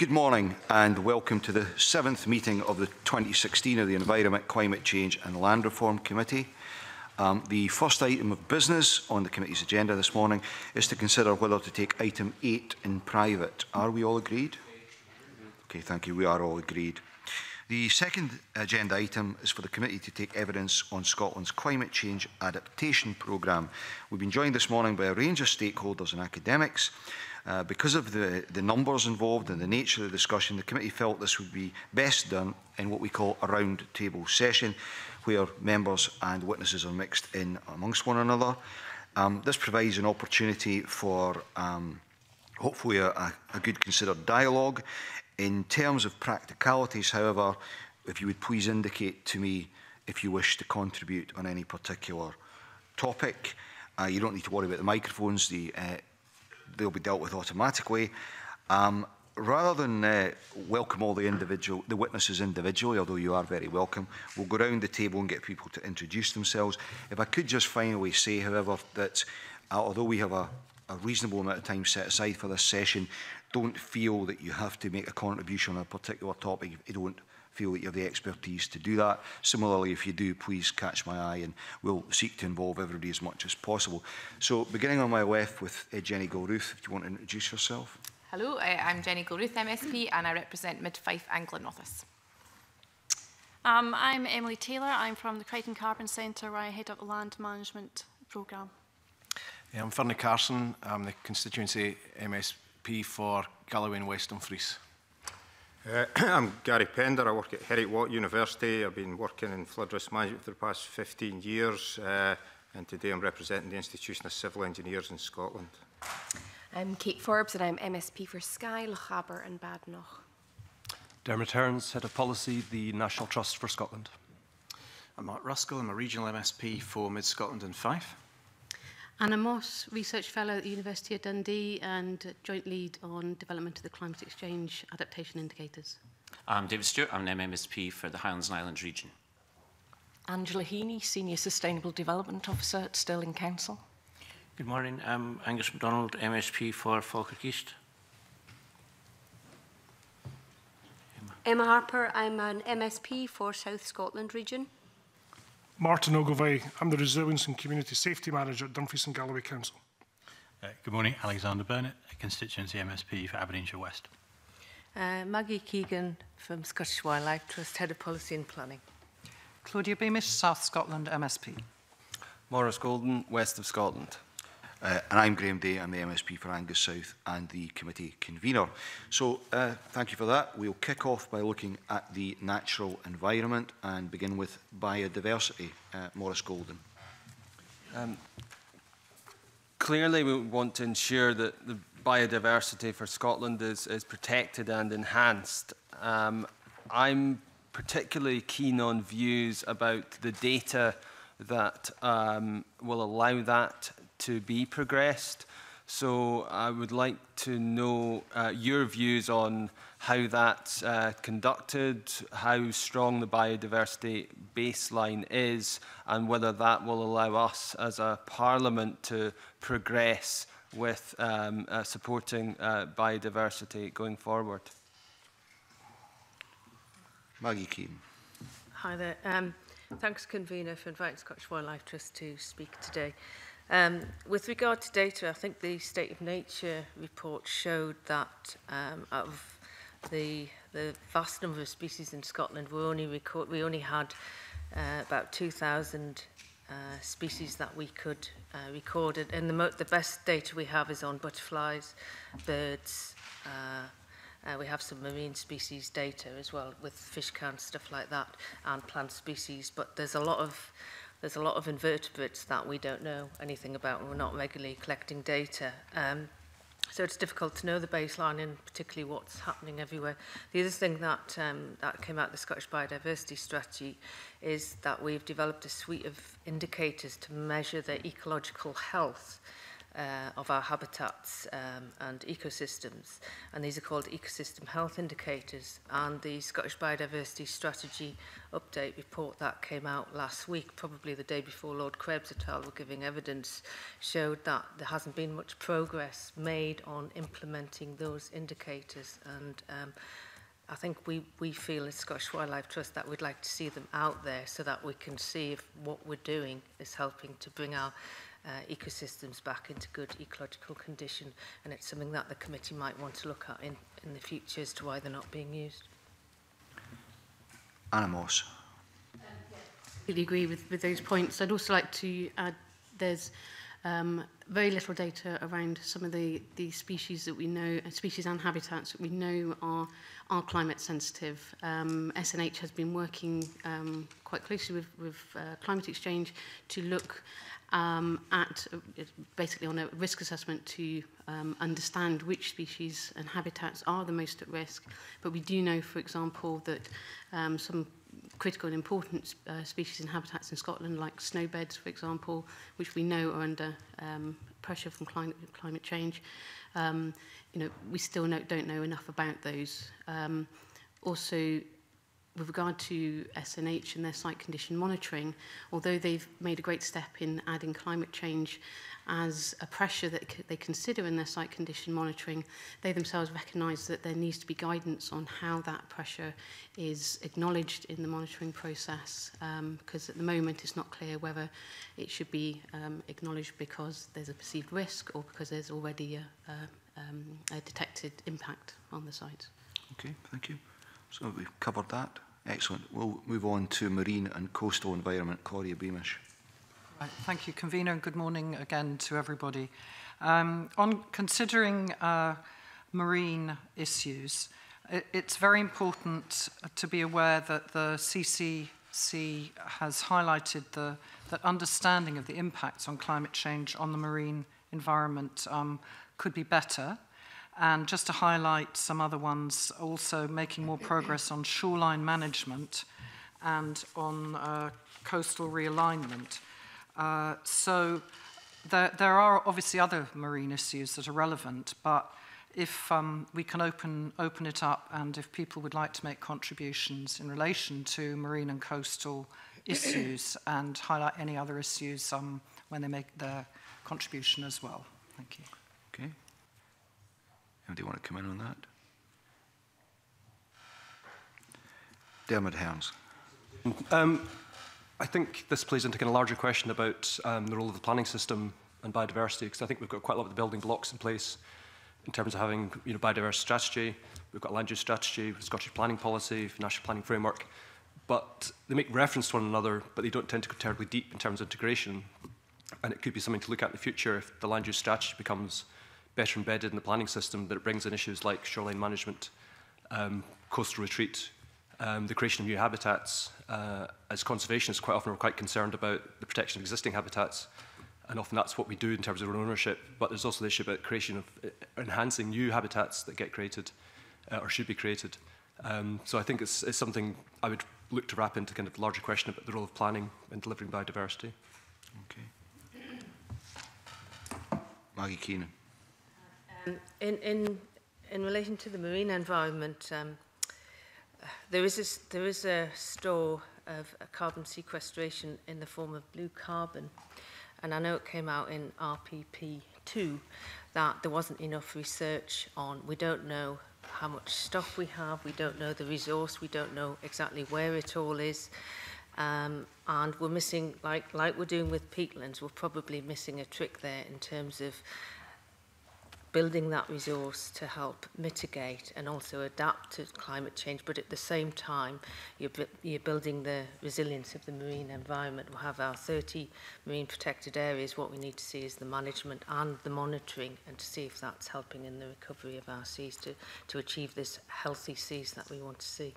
Good morning and welcome to the 7th meeting of the 2016 of the Environment, Climate Change and Land Reform Committee. The first item of business on the committee's agenda this morning is to consider whether to take item 8 in private. Are we all agreed? Okay, thank you. We are all agreed. The second agenda item is for the committee to take evidence on Scotland's climate change adaptation programme. We've been joined this morning by a range of stakeholders and academics. Because of the numbers involved and the nature of the discussion, the committee felt this would be best done in what we call a round table session, where members and witnesses are mixed in amongst one another. This provides an opportunity for hopefully a good considered dialogue. In terms of practicalities, however, if you would please indicate to me if you wish to contribute on any particular topic. You don't need to worry about the microphones. They'll be dealt with automatically. Rather than welcome all the witnesses individually, although you are very welcome, we'll go round the table and get people to introduce themselves. If I could just finally say, however, that although we have a reasonable amount of time set aside for this session, don't feel that you have to make a contribution on a particular topic if you don't feel that you have the expertise to do that. Similarly, if you do, please catch my eye and we'll seek to involve everybody as much as possible. So, beginning on my left with Jenny Gilruth, if you want to introduce yourself. Hello, I'm Jenny Gilruth, MSP, and I represent Mid-Fife and Glenrothes. I'm Emily Taylor. I'm from the Crichton Carbon Centre, where I head up the land management programme. I'm Fernie Carson. I'm the constituency MSP for Galloway and West Dumfries. I'm Gary Pender. I work at Heriot-Watt University. I've been working in flood risk management for the past 15 years, and today I'm representing the Institution of Civil Engineers in Scotland. I'm Kate Forbes and I'm MSP for Skye, Lochaber and Badenoch. Dermot Hearns, Head of Policy, the National Trust for Scotland. I'm Mark Ruskell. I'm a Regional MSP for Mid-Scotland and Fife. Anna Moss, Research Fellow at the University of Dundee and Joint Lead on Development of the Climate Exchange Adaptation Indicators. I'm David Stewart. I'm an MMSP for the Highlands and Islands region. Angela Heaney, Senior Sustainable Development Officer at Stirling Council. Good morning. I'm Angus MacDonald, MSP for Falkirk East. Emma Harper, I'm an MSP for South Scotland region. Martin Ogilvie, I'm the Resilience and Community Safety Manager at Dumfries and Galloway Council. Good morning, Alexander Burnett, a constituency MSP for Aberdeenshire West. Maggie Keegan from Scottish Wildlife Trust, Head of Policy and Planning. Claudia Beamish, South Scotland MSP. Maurice Golden, West of Scotland. And I'm Graham Day. I'm the MSP for Angus South and the committee convener. So thank you for that. We'll kick off by looking at the natural environment and begin with biodiversity. Maurice Golden. Clearly, we want to ensure that the biodiversity for Scotland is protected and enhanced. I'm particularly keen on views about the data that will allow that to be progressed. So I would like to know your views on how that's conducted, how strong the biodiversity baseline is, and whether that will allow us as a parliament to progress with supporting biodiversity going forward. Maggie Keane. Hi there. Thanks, Convener, for inviting Scottish Wildlife Trust to speak today. With regard to data, I think the State of Nature report showed that out of the vast number of species in Scotland, we only had about 2,000 species that we could record. And the best data we have is on butterflies, birds. We have some marine species data as well with fish counts, stuff like that, and plant species. But there's a lot of invertebrates that we don't know anything about, and we're not regularly collecting data. So it's difficult to know the baseline and particularly what's happening everywhere. The other thing that came out of the Scottish Biodiversity Strategy is that we've developed a suite of indicators to measure the ecological health of our habitats and ecosystems, and these are called ecosystem health indicators. And the Scottish Biodiversity Strategy update report that came out last week, probably the day before Lord Krebs et al. Were giving evidence, showed that there hasn't been much progress made on implementing those indicators. And I think we feel as Scottish Wildlife Trust that we'd like to see them out there so that we can see if what we're doing is helping to bring our ecosystems back into good ecological condition, and it's something that the committee might want to look at in the future as to why they're not being used. Anna Moss. I completely agree with those points. I'd also like to add there's very little data around some of the species that we know, species and habitats that we know are climate sensitive. SNH has been working quite closely with Climate Exchange to look at basically on a risk assessment to understand which species and habitats are the most at risk. But we do know, for example, that some critical and important species and habitats in Scotland, like snowbeds, for example, which we know are under pressure from climate change. You know, we still don't know enough about those. Also, with regard to SNH and their site condition monitoring, although they've made a great step in adding climate change as a pressure that they consider in their site condition monitoring, they themselves recognise that there needs to be guidance on how that pressure is acknowledged in the monitoring process, because at the moment it's not clear whether it should be acknowledged because there's a perceived risk or because there's already a detected impact on the site. Okay, thank you. So we've covered that. Excellent. We'll move on to marine and coastal environment. Claudia Beamish. Right, thank you, Convener, and good morning again to everybody. On considering marine issues, it's very important to be aware that the CCC has highlighted that understanding of the impacts on climate change on the marine environment could be better. And just to highlight some other ones, also making more progress on shoreline management and on coastal realignment. So there are obviously other marine issues that are relevant, but if we can open it up, and if people would like to make contributions in relation to marine and coastal issues and highlight any other issues when they make their contribution as well. Thank you. Okay. Anybody want to come in on that? Dermot Hearns. I think this plays into kind of larger question about the role of the planning system and biodiversity, because I think we've got quite a lot of the building blocks in place in terms of having biodiversity strategy. We've got land use strategy, Scottish planning policy, national planning framework, but they make reference to one another, but they don't tend to go terribly deep in terms of integration. And it could be something to look at in the future if the land use strategy becomes better embedded in the planning system, that it brings in issues like shoreline management, coastal retreat, the creation of new habitats. As conservationists, quite often we're quite concerned about the protection of existing habitats, and often that's what we do in terms of our ownership, but there's also the issue about creation of enhancing new habitats that get created or should be created. So I think it's something I would look to wrap into kind of the larger question about the role of planning in delivering biodiversity. Okay. Maggie Keenan. In relation to the marine environment, there is a store of carbon sequestration in the form of blue carbon, and I know it came out in RPP2 that there wasn't enough research on. We don't know how much stock we have, we don't know the resource, we don't know exactly where it all is, and we're missing, like we're doing with peatlands, we're probably missing a trick there in terms of building that resource to help mitigate and also adapt to climate change, but at the same time, you're building the resilience of the marine environment. We'll have our 30 marine protected areas. What we need to see is the management and the monitoring, and to see if that's helping in the recovery of our seas to achieve this healthy seas that we want to see.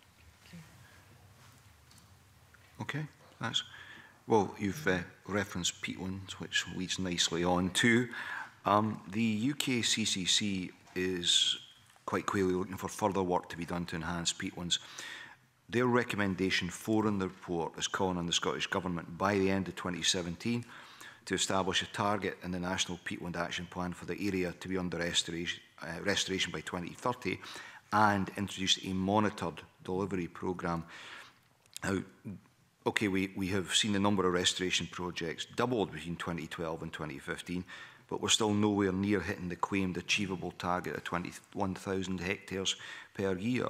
Okay, thanks. Well, you've referenced peatlands, which leads nicely on to the UK CCC is quite clearly looking for further work to be done to enhance peatlands. Their recommendation 4 in the report is calling on the Scottish Government by the end of 2017 to establish a target in the National Peatland Action Plan for the area to be under restoration by 2030 and introduce a monitored delivery programme. Now, okay, we have seen the number of restoration projects doubled between 2012 and 2015, but we're still nowhere near hitting the claimed achievable target of 21,000 hectares per year.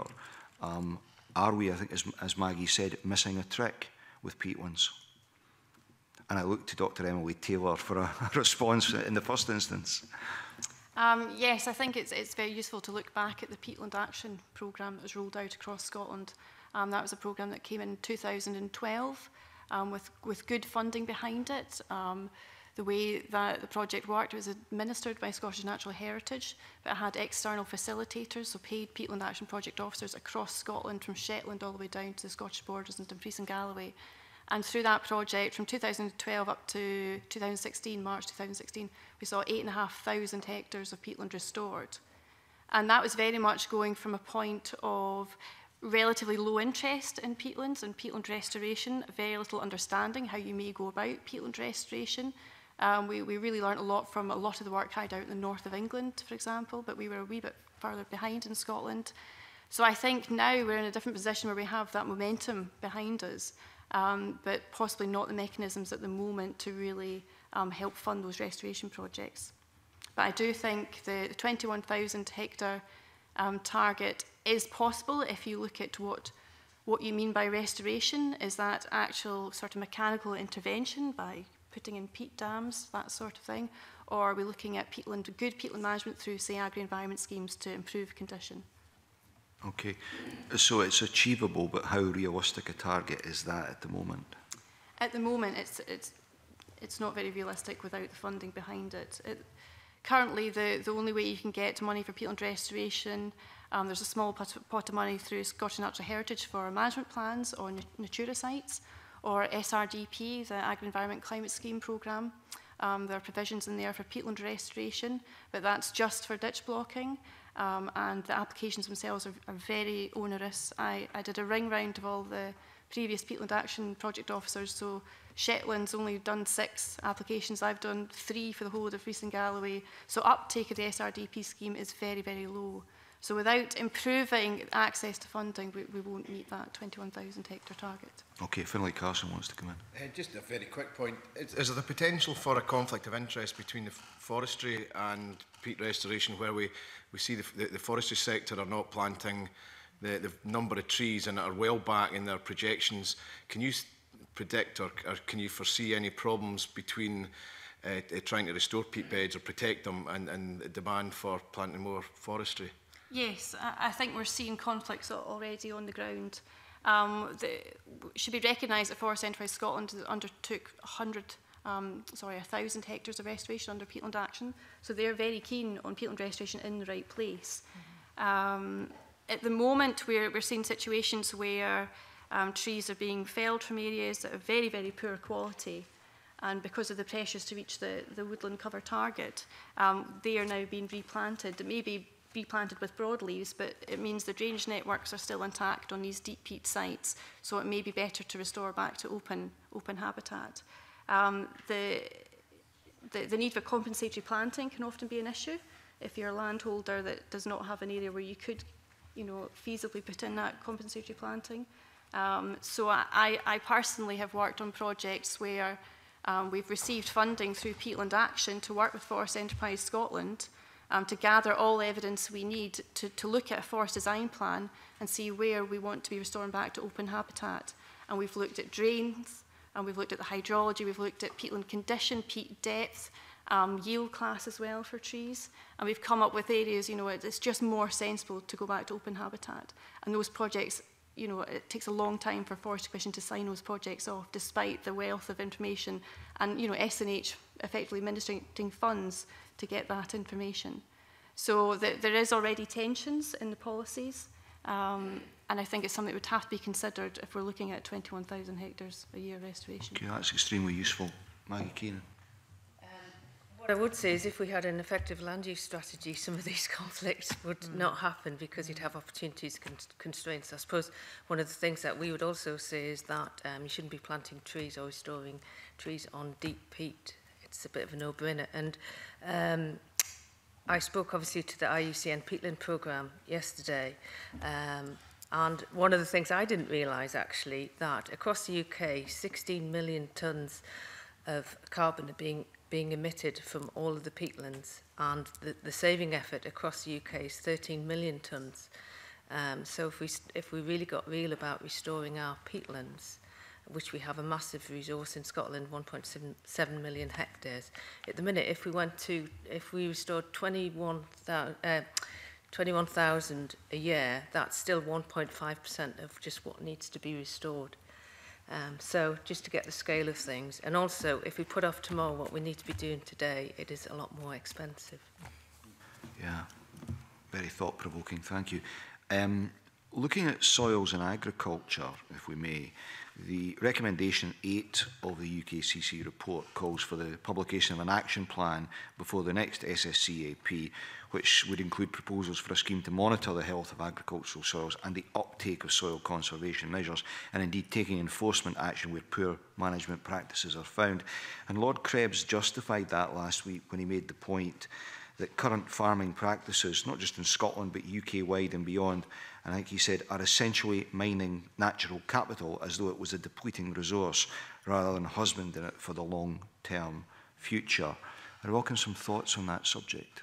Are we, I think, as Maggie said, missing a trick with peatlands? And I look to Dr. Emily Taylor for a response in the first instance. Yes, I think it's very useful to look back at the Peatland Action Programme that was rolled out across Scotland. That was a programme that came in 2012 with good funding behind it. The way that the project worked, it was administered by Scottish Natural Heritage, but it had external facilitators, so paid Peatland Action Project officers across Scotland, from Shetland all the way down to the Scottish borders and Dumfries and Galloway. And through that project, from 2012 up to 2016, March 2016, we saw 8,500 hectares of peatland restored. And that was very much going from a point of relatively low interest in peatlands and peatland restoration, very little understanding how you may go about peatland restoration. We really learned a lot from a lot of the work carried out in the north of England, for example, but we were a wee bit further behind in Scotland. So I think now we're in a different position where we have that momentum behind us, but possibly not the mechanisms at the moment to really help fund those restoration projects. But I do think the 21,000 hectare target is possible if you look at what you mean by restoration. Is that actual sort of mechanical intervention by putting in peat dams, that sort of thing? Or are we looking at good peatland management through, say, agri-environment schemes to improve condition? Okay, so it's achievable, but how realistic a target is that at the moment? At the moment, it's not very realistic without the funding behind it. Currently, the only way you can get money for peatland restoration, there's a small pot of money through Scottish Natural Heritage for management plans or Natura sites, or SRDP, the Agri-Environment Climate Scheme programme. There are provisions in there for peatland restoration, but that's just for ditch blocking, and the applications themselves are very onerous. I did a ring round of all the previous Peatland Action Project officers, so Shetland's only done 6 applications, I've done 3 for the whole of Dumfries and Galloway, so uptake of the SRDP scheme is very, very low. So without improving access to funding, we won't meet that 21,000 hectare target. Okay, Finlay Carson wants to come in. Just a very quick point. Is there the potential for a conflict of interest between the forestry and peat restoration, where we see the forestry sector are not planting the number of trees and are well back in their projections? Can you predict or can you foresee any problems between trying to restore peat beds or protect them and the demand for planting more forestry? Yes, I think we're seeing conflicts already on the ground. It should be recognised that Forest Enterprise Scotland undertook 1,000 hectares of restoration under Peatland Action, so they're very keen on peatland restoration in the right place. At the moment, we're seeing situations where trees are being felled from areas that are very, very poor quality, and because of the pressures to reach the woodland cover target, they are now being replanted. It may be replanted with broadleaves, but it means the drainage networks are still intact on these deep peat sites, so it may be better to restore back to open habitat. The need for compensatory planting can often be an issue if you're a landholder that does not have an area where you could, feasibly put in that compensatory planting. So I personally have worked on projects where we've received funding through Peatland Action to work with Forest Enterprise Scotland to gather all evidence we need to look at a forest design plan and see where we want to be restoring back to open habitat. And we've looked at drains, and we've looked at the hydrology, we've looked at peatland condition, peat depth, yield class as well for trees. And we've come up with areas, it's just more sensible to go back to open habitat. And those projects, it takes a long time for Forestry Commission to sign those projects off, despite the wealth of information and, SNH effectively administering funds to get that information. So there is already tensions in the policies, and I think it's something that would have to be considered if we're looking at 21,000 hectares a year restoration. Okay, that's extremely useful. Maggie Keenan. What I would say is if we had an effective land use strategy, some of these conflicts would not happen because you'd have opportunities, constraints. I suppose one of the things that we would also say is that you shouldn't be planting trees or restoring trees on deep peat. it's a bit of a no-brainer. And I spoke obviously to the IUCN peatland programme yesterday, and one of the things I didn't realise actually, that across the UK 16 million tonnes of carbon are being emitted from all of the peatlands, and the saving effort across the UK is 13 million tonnes. So if we really got real about restoring our peatlands, which we have a massive resource in Scotland, 1.7 million hectares. At the minute, if we restored 21,000 a year, that's still 1.5% of just what needs to be restored. So just to get the scale of things. And also, if we put off tomorrow what we need to be doing today, it is a lot more expensive. Yeah, very thought-provoking, thank you. Looking at soils and agriculture, if we may, the recommendation 8 of the UKCC report calls for the publication of an action plan before the next SSCAP, which would include proposals for a scheme to monitor the health of agricultural soils and the uptake of soil conservation measures, and indeed taking enforcement action where poor management practices are found. And Lord Krebs justified that last week when he made the point that current farming practices, not just in Scotland but UK-wide and beyond, and I think he said, are essentially mining natural capital as though it was a depleting resource rather than husbanding it for the long-term future. I welcome some thoughts on that subject.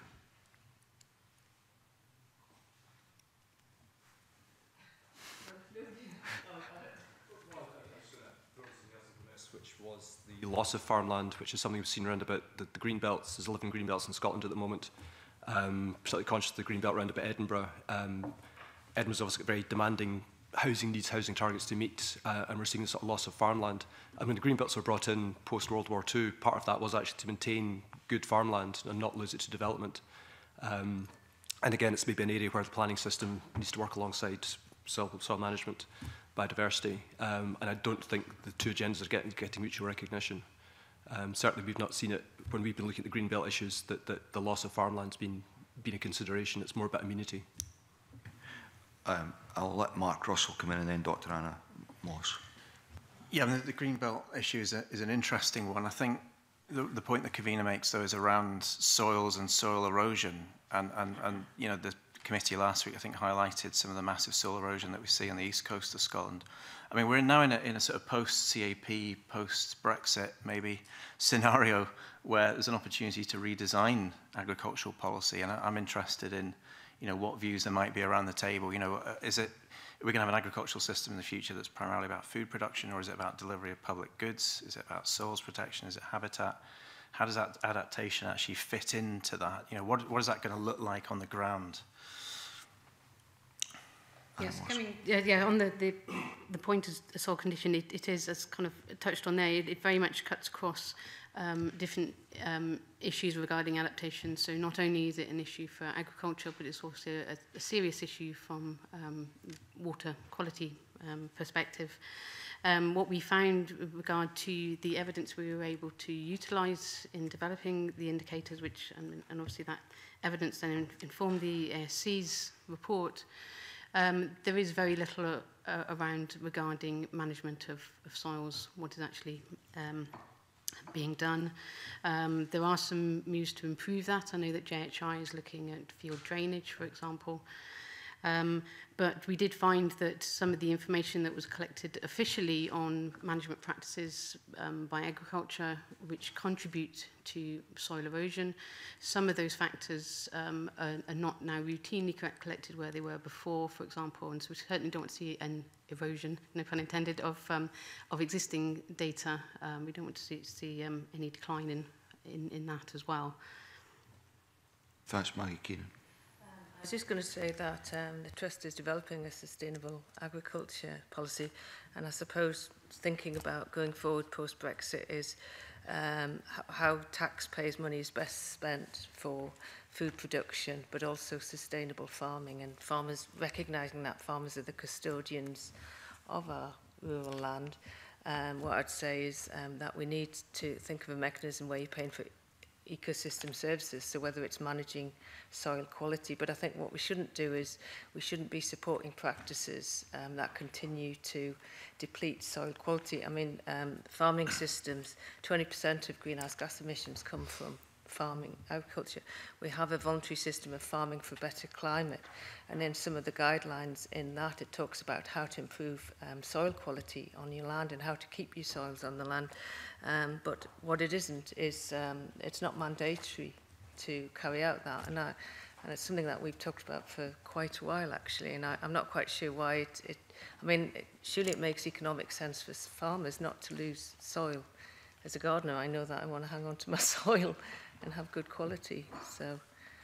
Which was the loss of farmland, which is something we've seen around about the green belts. There's 11 green belts in Scotland at the moment. Particularly conscious of the green belt around about Edinburgh. Edinburgh's obviously got very demanding housing needs, housing targets to meet, and we're seeing a sort of loss of farmland. And when the green belts were brought in post-World War II, part of that was actually to maintain good farmland and not lose it to development. And again, it's maybe an area where the planning system needs to work alongside soil management, biodiversity, and I don't think the two agendas are getting mutual recognition. Certainly we've not seen it when we've been looking at the green belt issues that the loss of farmland's been a consideration. It's more about amenity. I'll let Mark Russell come in and then Dr. Anna Moss. Yeah, the green belt issue is an interesting one. I think the point that Kavina makes, though, is around soils and soil erosion. And you know, the committee last week, I think, highlighted some of the massive soil erosion that we see on the east coast of Scotland. I mean, we're now in a sort of post-CAP, post-Brexit, maybe, scenario where there's an opportunity to redesign agricultural policy. And I'm interested in, you know, what views there might be around the table. You know, are we going to have an agricultural system in the future that's primarily about food production, or is it about delivery of public goods? Is it about soils protection? Is it habitat? How does that adaptation actually fit into that? You know, what is that going to look like on the ground? Yes, on the point of the soil condition, it is, as kind of touched on there, it very much cuts across different issues regarding adaptation. So not only is it an issue for agriculture, but it's also a serious issue from water quality perspective. What we found with regard to the evidence we were able to utilise in developing the indicators, which and obviously that evidence then informed the ASC's report, there is very little around regarding management of soils, what is actually being done. There are some moves to improve that. I know that JHI is looking at field drainage, for example. But we did find that some of the information that was collected officially on management practices by agriculture, which contribute to soil erosion, some of those factors are not now routinely collected where they were before, for example, and so we certainly don't want to see an erosion, no pun intended, of existing data. We don't want to see any decline in that as well. Thanks, Maggie Keenan. I was just going to say that the Trust is developing a sustainable agriculture policy, and I suppose thinking about going forward post-Brexit is how taxpayers' money is best spent for food production, but also sustainable farming, and farmers recognising that farmers are the custodians of our rural land. What I'd say is that we need to think of a mechanism where you're paying for ecosystem services, so whether it's managing soil quality. But I think what we shouldn't do is we shouldn't be supporting practices that continue to deplete soil quality. I mean, farming systems, 20% of greenhouse gas emissions come from farming, agriculture. We have a voluntary system of farming for better climate, and in some of the guidelines in that it talks about how to improve soil quality on your land and how to keep your soils on the land. But what it isn't is it's not mandatory to carry out that, and it's something that we've talked about for quite a while actually, and I'm not quite sure why I mean, surely it makes economic sense for farmers not to lose soil. As a gardener, I know that I want to hang on to my soil and have good quality. So,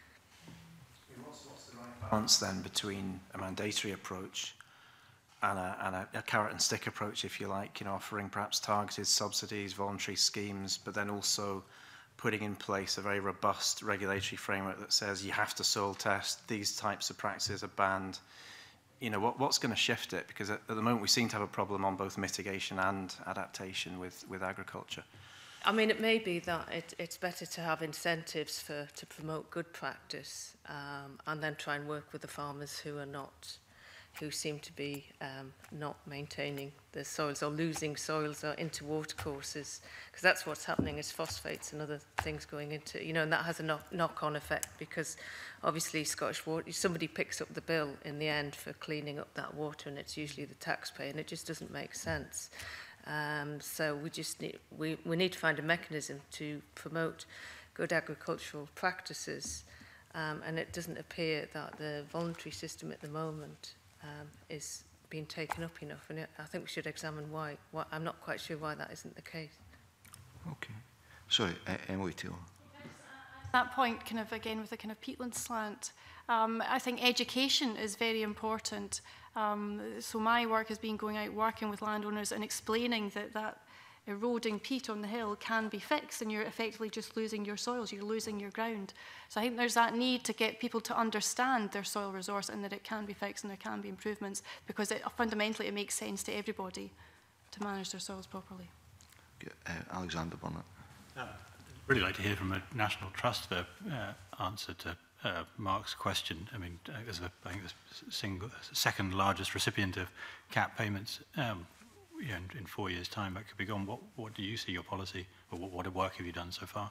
what's the right balance then between a mandatory approach and a carrot and stick approach, if you like, offering perhaps targeted subsidies, voluntary schemes, but then also putting in place a very robust regulatory framework that says you have to soil test, these types of practices are banned. What's going to shift it? Because at the moment we seem to have a problem on both mitigation and adaptation with agriculture. I mean, it may be that it's better to have incentives to promote good practice and then try and work with the farmers who seem to be not maintaining the soils or losing soils or into watercourses, because that's what's happening is phosphates and other things going into, and that has a knock-on effect, because obviously Scottish Water, somebody picks up the bill in the end for cleaning up that water, and it's usually the taxpayer, and it just doesn't make sense. So we need to find a mechanism to promote good agricultural practices, and it doesn't appear that the voluntary system at the moment is being taken up enough, and I think we should examine why. I'm not quite sure why that isn't the case. Okay. Sorry, Emily Taylor. That point, kind of again with a kind of peatland slant, I think education is very important. So my work has been going out working with landowners and explaining that eroding peat on the hill can be fixed, and you're effectively just losing your soils, you're losing your ground. So I think there's that need to get people to understand their soil resource and that it can be fixed and there can be improvements, because fundamentally it makes sense to everybody to manage their soils properly. Alexander Burnett. I'd really like to hear from a National Trust for answer to Mark's question. I mean, as I think the second largest recipient of CAP payments, in 4 years' time, that could be gone. What do you see your policy, or what work have you done so far?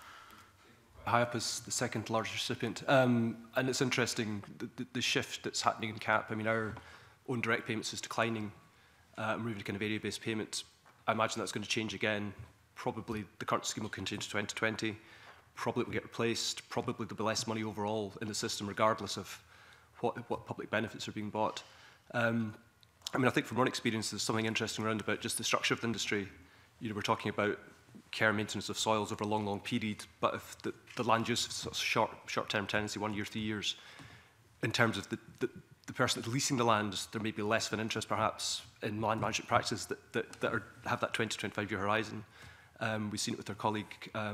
HIAP is the second largest recipient, and it's interesting the shift that's happening in CAP. I mean, our own direct payments is declining, moving to kind of area-based payments. I imagine that's going to change again. Probably the current scheme will continue to 2020. Probably it will get replaced. Probably there'll be less money overall in the system, regardless of what public benefits are being bought. I mean, I think from one experience, there's something interesting around about just the structure of the industry. We're talking about care and maintenance of soils over a long, long period, but if the land use is short-term tendency, 1 year, 3 years, in terms of the person that's leasing the land, there may be less of an interest perhaps in land management practices that have that 20 to 25-year horizon. We've seen it with our colleague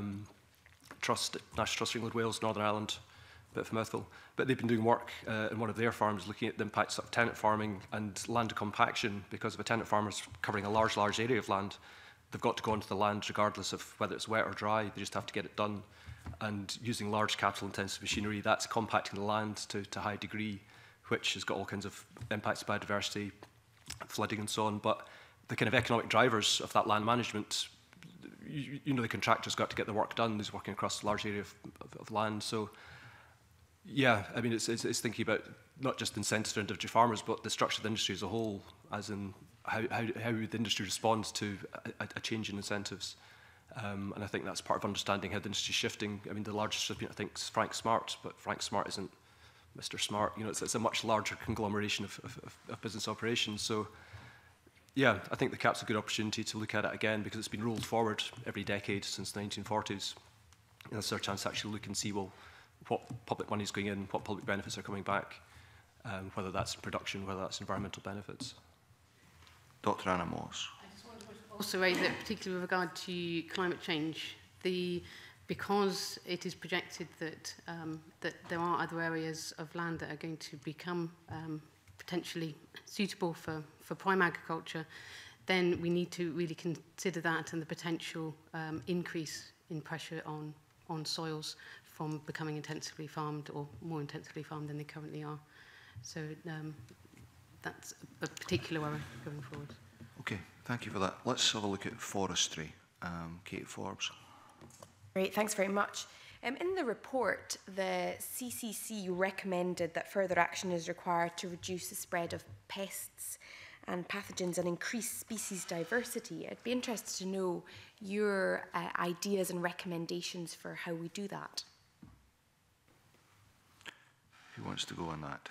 National Trust for England, Wales, Northern Ireland, a bit of a mouthful, but they've been doing work in one of their farms looking at the impacts of tenant farming and land compaction, because if a tenant farmer is covering a large area of land, they've got to go onto the land regardless of whether it's wet or dry. They just have to get it done. And using large capital-intensive machinery, that's compacting the land to a high degree, which has got all kinds of impacts, biodiversity, flooding and so on. But the kind of economic drivers of that land management, the contractor's got to get the work done. He's working across a large area of land. So, yeah, I mean, it's thinking about not just incentives for individual farmers, but the structure of the industry as a whole, as in how the industry responds to a change in incentives. And I think that's part of understanding how the industry is shifting. I mean, the largest recipient, I think, is Frank Smart, but Frank Smart isn't Mr. Smart. It's a much larger conglomeration of business operations. So, yeah, I think the CAP's a good opportunity to look at it again, because it's been rolled forward every decade since the 1940s. And it's our chance to actually look and see, well, what public money is going in, what public benefits are coming back, whether that's in production, whether that's environmental benefits. Dr. Anna Moss. Also raise it, particularly with regard to climate change, because it is projected that there are other areas of land that are going to become potentially suitable for prime agriculture, then we need to really consider that and the potential increase in pressure on on soils from becoming intensively farmed or more intensively farmed than they currently are. So that's a particular worry going forward. Okay, thank you for that. Let's have a look at forestry. Kate Forbes. Great, thanks very much. In the report, the CCC recommended that further action is required to reduce the spread of pests and pathogens and increase species diversity. I'd be interested to know your ideas and recommendations for how we do that. Who wants to go on that?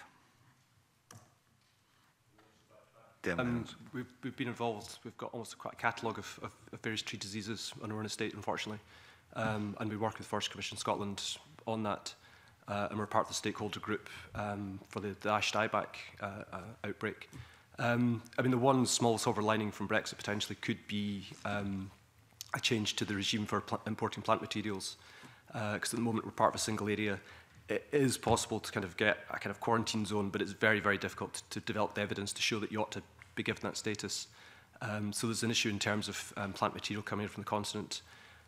We've been involved. We've got almost quite a catalogue of various tree diseases on our own estate, unfortunately. And we work with Forest Commission Scotland on that. And we're part of the stakeholder group for the ash dieback outbreak. I mean, the one small silver lining from Brexit potentially could be a change to the regime for importing plant materials. Because at the moment we're part of a single area. It is possible to kind of get a kind of quarantine zone, but it's very, very difficult to develop the evidence to show that you ought to be given that status. So there's an issue in terms of plant material coming in from the continent.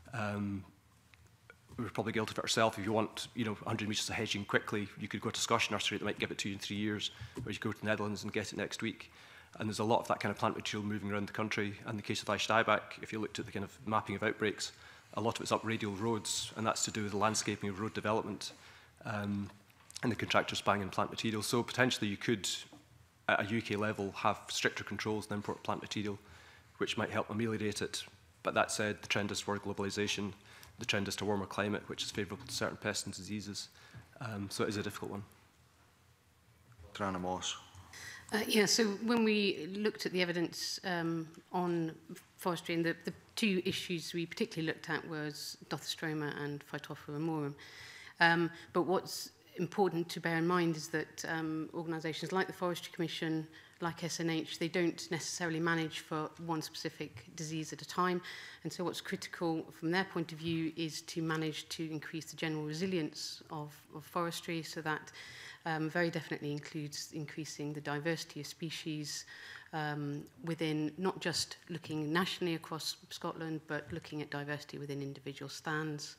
We're probably guilty of it ourselves. If you want, 100 metres of hedging quickly, you could go to a Scottish nursery that might give it to you in 3 years, or you go to the Netherlands and get it next week. And there's a lot of that kind of plant material moving around the country. And in the case of ash dieback, if you looked at the kind of mapping of outbreaks, a lot of it's up radial roads, and that's to do with the landscaping of road development. And the contractors buying in plant material. So potentially you could, at a UK level, have stricter controls than import plant material, which might help ameliorate it. But that said, the trend is toward globalisation. The trend is to warmer climate, which is favourable to certain pests and diseases. So it is a difficult one. Trana Moss. Yeah, so when we looked at the evidence on forestry, and the two issues we particularly looked at was Dothostroma and Phytophthora amorum. But what's important to bear in mind is that organisations like the Forestry Commission, like SNH, they don't necessarily manage for one specific disease at a time. And so what's critical from their point of view is to manage to increase the general resilience of forestry. So that very definitely includes increasing the diversity of species within not just looking nationally across Scotland, but looking at diversity within individual stands.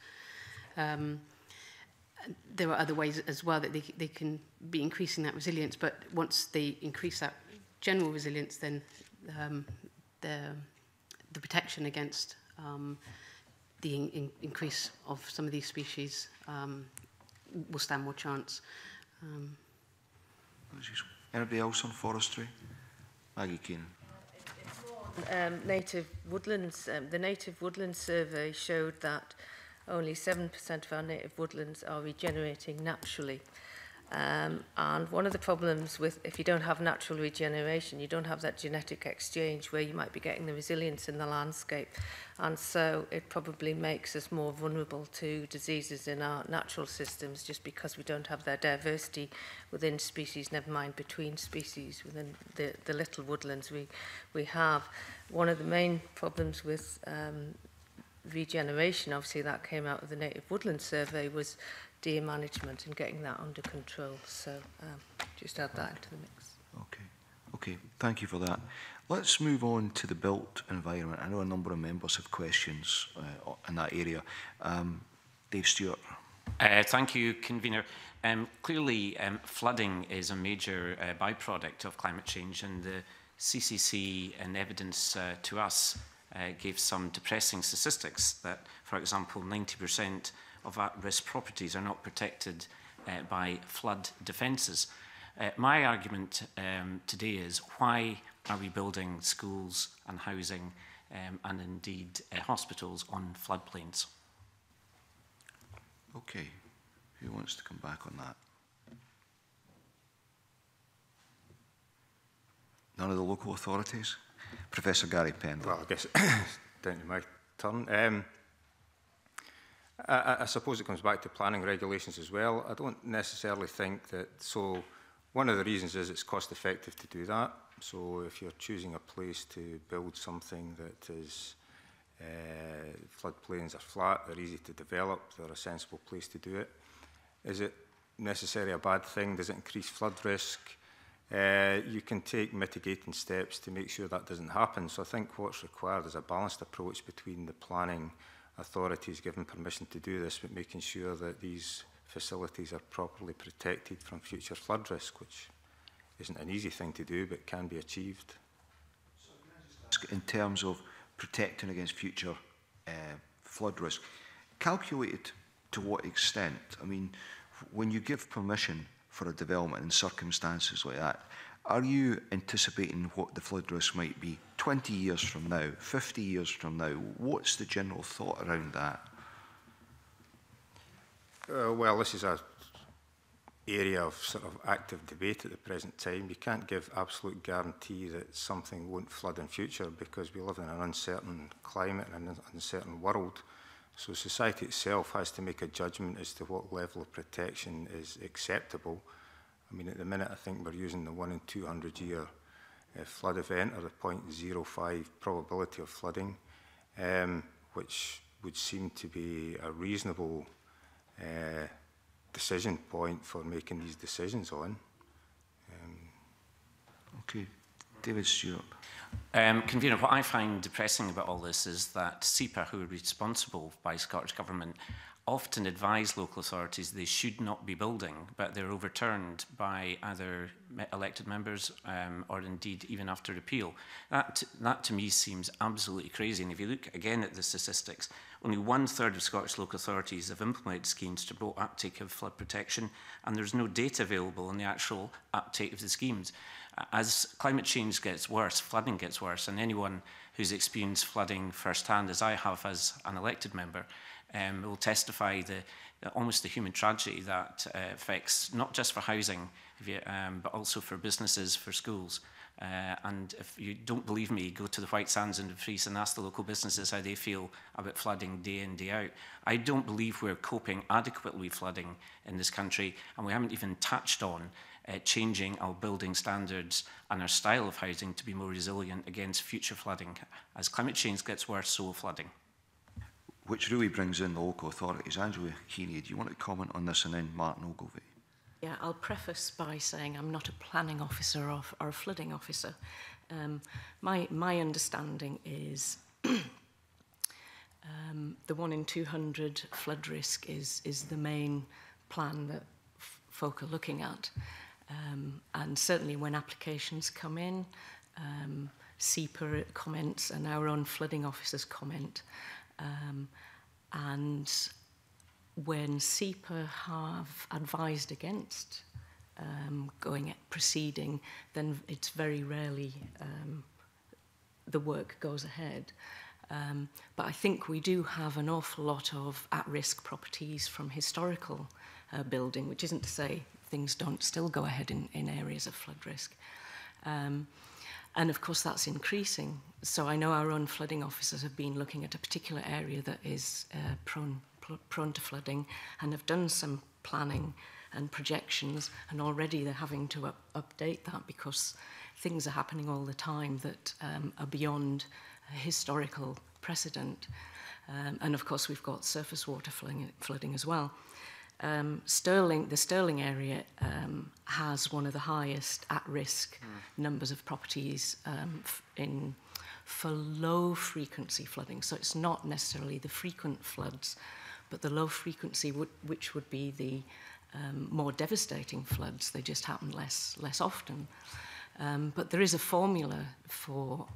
There are other ways as well that they can be increasing that resilience, but once they increase that general resilience, then the protection against the increase of some of these species will stand more chance. Anybody else on forestry? Maggie Keenan. Native woodlands. The native woodlands survey showed that only 7% of our native woodlands are regenerating naturally. And one of the problems with, if you don't have natural regeneration, you don't have that genetic exchange where you might be getting the resilience in the landscape. And so it probably makes us more vulnerable to diseases in our natural systems just because we don't have that diversity within species, never mind between species, within the little woodlands we have. One of the main problems with regeneration, obviously that came out of the Native Woodland Survey, was deer management and getting that under control. So just add that into the mix. Okay, thank you for that. Let's move on to the built environment. I know a number of members have questions in that area. Dave Stewart. Thank you, Convener. Clearly, flooding is a major byproduct of climate change, and the CCC and evidence to us gave some depressing statistics that, for example, 90% of at-risk properties are not protected by flood defences. My argument today is, why are we building schools and housing and indeed hospitals on floodplains? Okay, who wants to come back on that? None of the local authorities? Professor Gary Pendle. Well, I guess it's down to my turn. I suppose it comes back to planning regulations as well. I don't necessarily think that, so one of the reasons is it's cost effective to do that. So if you're choosing a place to build something that is, floodplains are flat, they're easy to develop, they're a sensible place to do it. Is it necessarily a bad thing? Does it increase flood risk? You can take mitigating steps to make sure that doesn't happen. So I think what's required is a balanced approach between the planning authorities given permission to do this, but making sure that these facilities are properly protected from future flood risk, which isn't an easy thing to do, but can be achieved. In terms of protecting against future flood risk, calculated to what extent? I mean, when you give permission for a development in circumstances like that, are you anticipating what the flood risk might be 20 years from now, 50 years from now? What's the general thought around that? Well, this is an area of sort of active debate at the present time. You can't give absolute guarantee that something won't flood in future because we live in an uncertain climate and an uncertain world. So society itself has to make a judgment as to what level of protection is acceptable. I mean, at the minute, I think we're using the 1 in 200 year flood event, or the 0.05 probability of flooding, which would seem to be a reasonable decision point for making these decisions on. Okay, David Stewart. Convener, what I find depressing about all this is that SEPA, who are responsible by Scottish Government, often advise local authorities they should not be building, but they're overturned by either elected members or indeed even after appeal. That to me seems absolutely crazy. And if you look again at the statistics, only 1/3 of Scottish local authorities have implemented schemes to promote uptake of flood protection, and there's no data available on the actual uptake of the schemes. As climate change gets worse, flooding gets worse, and anyone who's experienced flooding firsthand, as I have as an elected member, will testify almost the human tragedy that affects not just for housing, but also for businesses, for schools. And if you don't believe me, go to the White Sands in Dumfries and ask the local businesses how they feel about flooding day in, day out. I don't believe we're coping adequately with flooding in this country, and we haven't even touched on changing our building standards and our style of housing to be more resilient against future flooding. As climate change gets worse, so will flooding. Which really brings in the local authorities. Angela Heaney, do you want to comment on this, and then Martin Ogilvie? Yeah, I'll preface by saying I'm not a planning officer or a flooding officer. My understanding is the 1 in 200 flood risk is the main plan that folk are looking at. And certainly when applications come in, SEPA comments and our own flooding officers comment. And when SEPA have advised against proceeding, then it's very rarely the work goes ahead. But I think we do have an awful lot of at-risk properties from historical building, which isn't to say things don't still go ahead in areas of flood risk. And of course that's increasing. So I know our own flooding officers have been looking at a particular area that is prone to flooding and have done some planning and projections, and already they're having to update that because things are happening all the time that are beyond historical precedent. And of course we've got surface water flooding as well. The Stirling area has one of the highest at-risk numbers of properties for low frequency flooding. So it's not necessarily the frequent floods, but the low frequency, which would be the more devastating floods. They just happen less often. But there is a formula for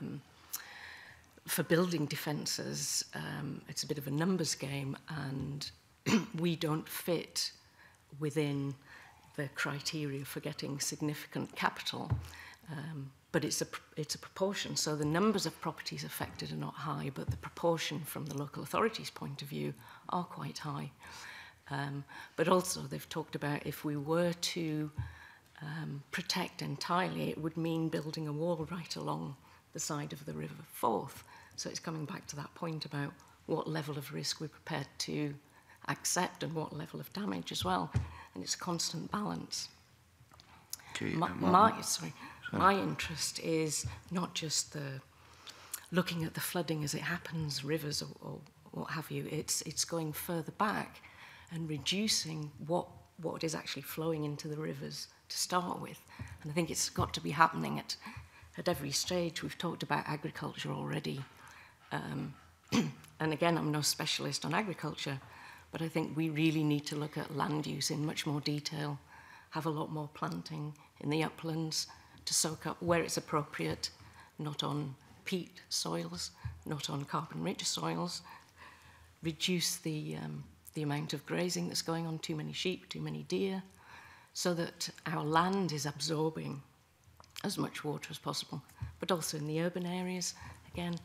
building defences. It's a bit of a numbers game, and we don't fit within the criteria for getting significant capital, but it's a proportion. So the numbers of properties affected are not high, but the proportion from the local authorities' point of view are quite high. But also they've talked about if we were to protect entirely, it would mean building a wall right along the side of the River Forth. So it's coming back to that point about what level of risk we're prepared to accept and what level of damage as well, and it's a constant balance. Okay, my interest is not just looking at the flooding as it happens, rivers or what have you. It's going further back and reducing what is actually flowing into the rivers to start with, and I think it's got to be happening at every stage. We've talked about agriculture already. and again, I'm no specialist on agriculture, but I think we really need to look at land use in much more detail, have a lot more planting in the uplands to soak up where it's appropriate, not on peat soils, not on carbon-rich soils, reduce the amount of grazing that's going on, too many sheep, too many deer, so that our land is absorbing as much water as possible. But also in the urban areas, again,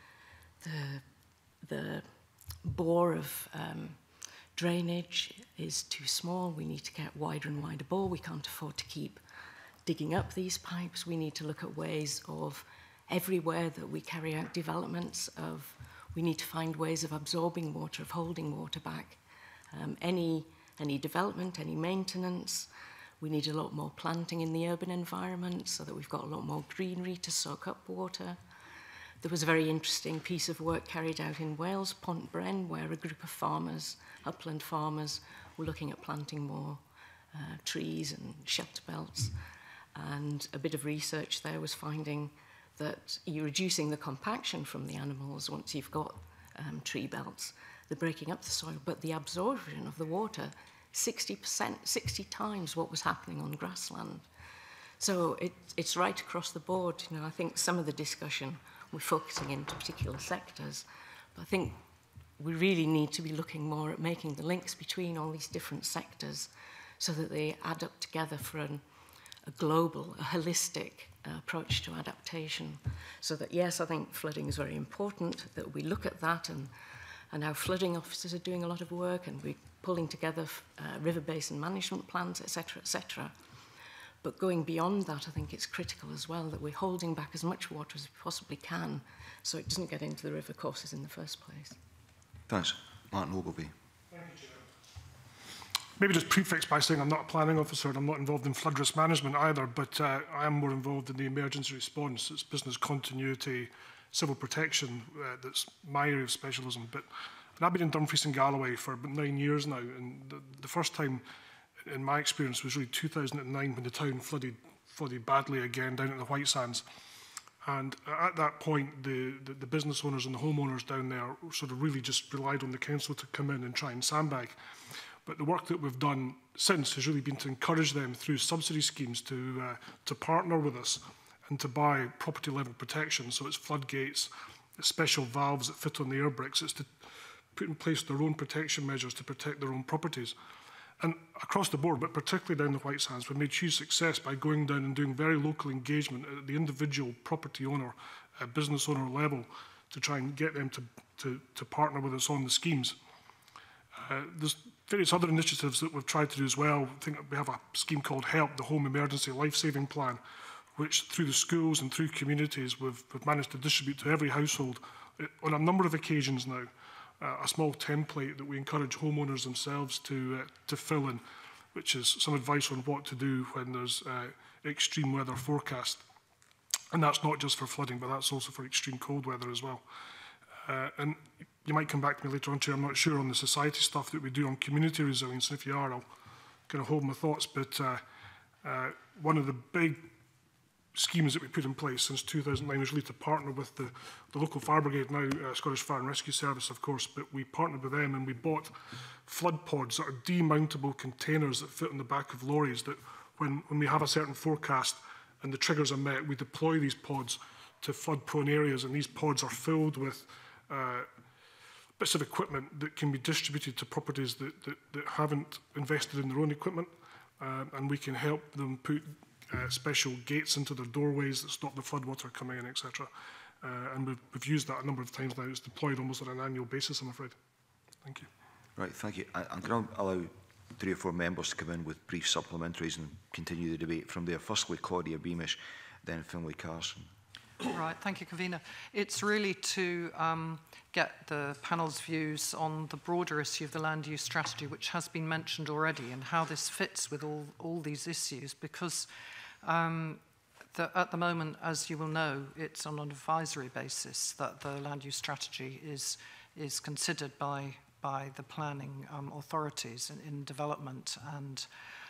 the bore of drainage is too small. We need to get wider and wider bore. We can't afford to keep digging up these pipes. We need to look at ways of, everywhere that we carry out developments of, we need to find ways of absorbing water, of holding water back. Any development, any maintenance, we need a lot more planting in the urban environment so that we've got a lot more greenery to soak up water. There was a very interesting piece of work carried out in Wales, Pont Bren, where a group of farmers, upland farmers, were looking at planting more trees and shelter belts. And a bit of research there was finding that you're reducing the compaction from the animals once you've got tree belts. They're breaking up the soil, but the absorption of the water, 60%, 60 times what was happening on grassland. So it's right across the board. You know, I think some of the discussion, we're focusing into particular sectors, but I think we really need to be looking more at making the links between all these different sectors so that they add up together for a global, a holistic approach to adaptation. So that, yes, I think flooding is very important, that we look at that, and our flooding officers are doing a lot of work, and we're pulling together river basin management plans, etc., etc. But going beyond that, I think it's critical as well that we're holding back as much water as we possibly can so it doesn't get into the river courses in the first place. Thanks. Martin Ogilvie. Maybe just prefix by saying I'm not a planning officer and I'm not involved in flood risk management either, but I am more involved in the emergency response. It's business continuity, civil protection, that's my area of specialism. And I've been in Dumfries and Galloway for about 9 years now, and the first time in my experience was really 2009 when the town flooded badly again down at the White Sands. And at that point, the business owners and the homeowners down there sort of really just relied on the council to come in and try and sandbag. But the work that we've done since has really been to encourage them through subsidy schemes to partner with us and to buy property level protection. So it's floodgates, it's special valves that fit on the air bricks. It's to put in place their own protection measures to protect their own properties. And across the board, but particularly down the White Sands, we've made huge success by going down and doing very local engagement at the individual property owner, business owner level to try and get them to partner with us on the schemes. There's various other initiatives that we've tried to do as well. I think we have a scheme called HELP, the Home Emergency Life-Saving Plan, which through the schools and through communities we've managed to distribute to every household on a number of occasions now. A small template that we encourage homeowners themselves to fill in, which is some advice on what to do when there's extreme weather forecast. And that's not just for flooding, but that's also for extreme cold weather as well. And you might come back to me later on, Chair, I'm not sure on the society stuff that we do on community resilience, and if you are, I'll kind of hold my thoughts, but one of the big schemes that we put in place since 2009 was really to partner with the local fire brigade, now Scottish Fire and Rescue Service, of course, but we partnered with them and we bought flood pods that are demountable containers that fit on the back of lorries that when we have a certain forecast and the triggers are met, we deploy these pods to flood-prone areas, and these pods are filled with bits of equipment that can be distributed to properties that haven't invested in their own equipment, and we can help them put special gates into their doorways that stop the floodwater coming in, etc. And we've used that a number of times now. It's deployed almost on an annual basis, I'm afraid. Thank you. Right, thank you. I'm going to allow 3 or 4 members to come in with brief supplementaries and continue the debate from there. Firstly, Claudia Beamish, then Finlay Carson. Right, thank you, Convener. It's really to get the panel's views on the broader issue of the land use strategy, which has been mentioned already, and how this fits with all these issues, because at the moment, as you will know, it's on an advisory basis that the land use strategy is considered by the planning authorities in development. And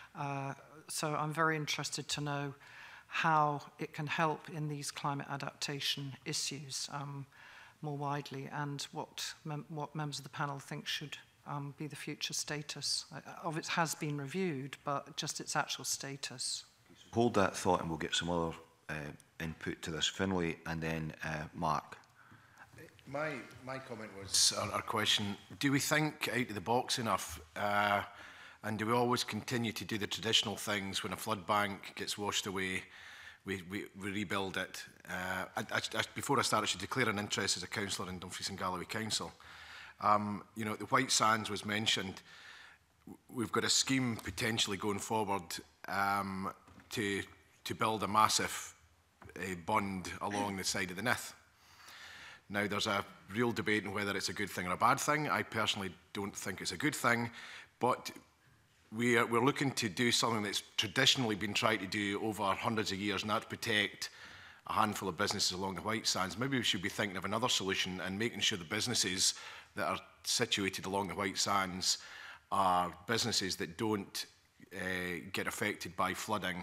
so I'm very interested to know how it can help in these climate adaptation issues. more widely, and what members of the panel think should be the future status of it. Has been reviewed, but just its actual status. Hold that thought and we'll get some other input to this. Finlay and then Mark. My comment was, our question, do we think out of the box enough? And do we always continue to do the traditional things when a flood bank gets washed away? We rebuild it. Before I start, I should declare an interest as a councillor in Dumfries and Galloway Council. You know, the White Sands was mentioned. We've got a scheme potentially going forward to build a massive bund along the side of the Nith. Now, there's a real debate on whether it's a good thing or a bad thing. I personally don't think it's a good thing, but we're looking to do something that's traditionally been tried to do over hundreds of years, and that's protect a handful of businesses along the White Sands. Maybe we should be thinking of another solution and making sure the businesses that are situated along the White Sands are businesses that don't get affected by flooding.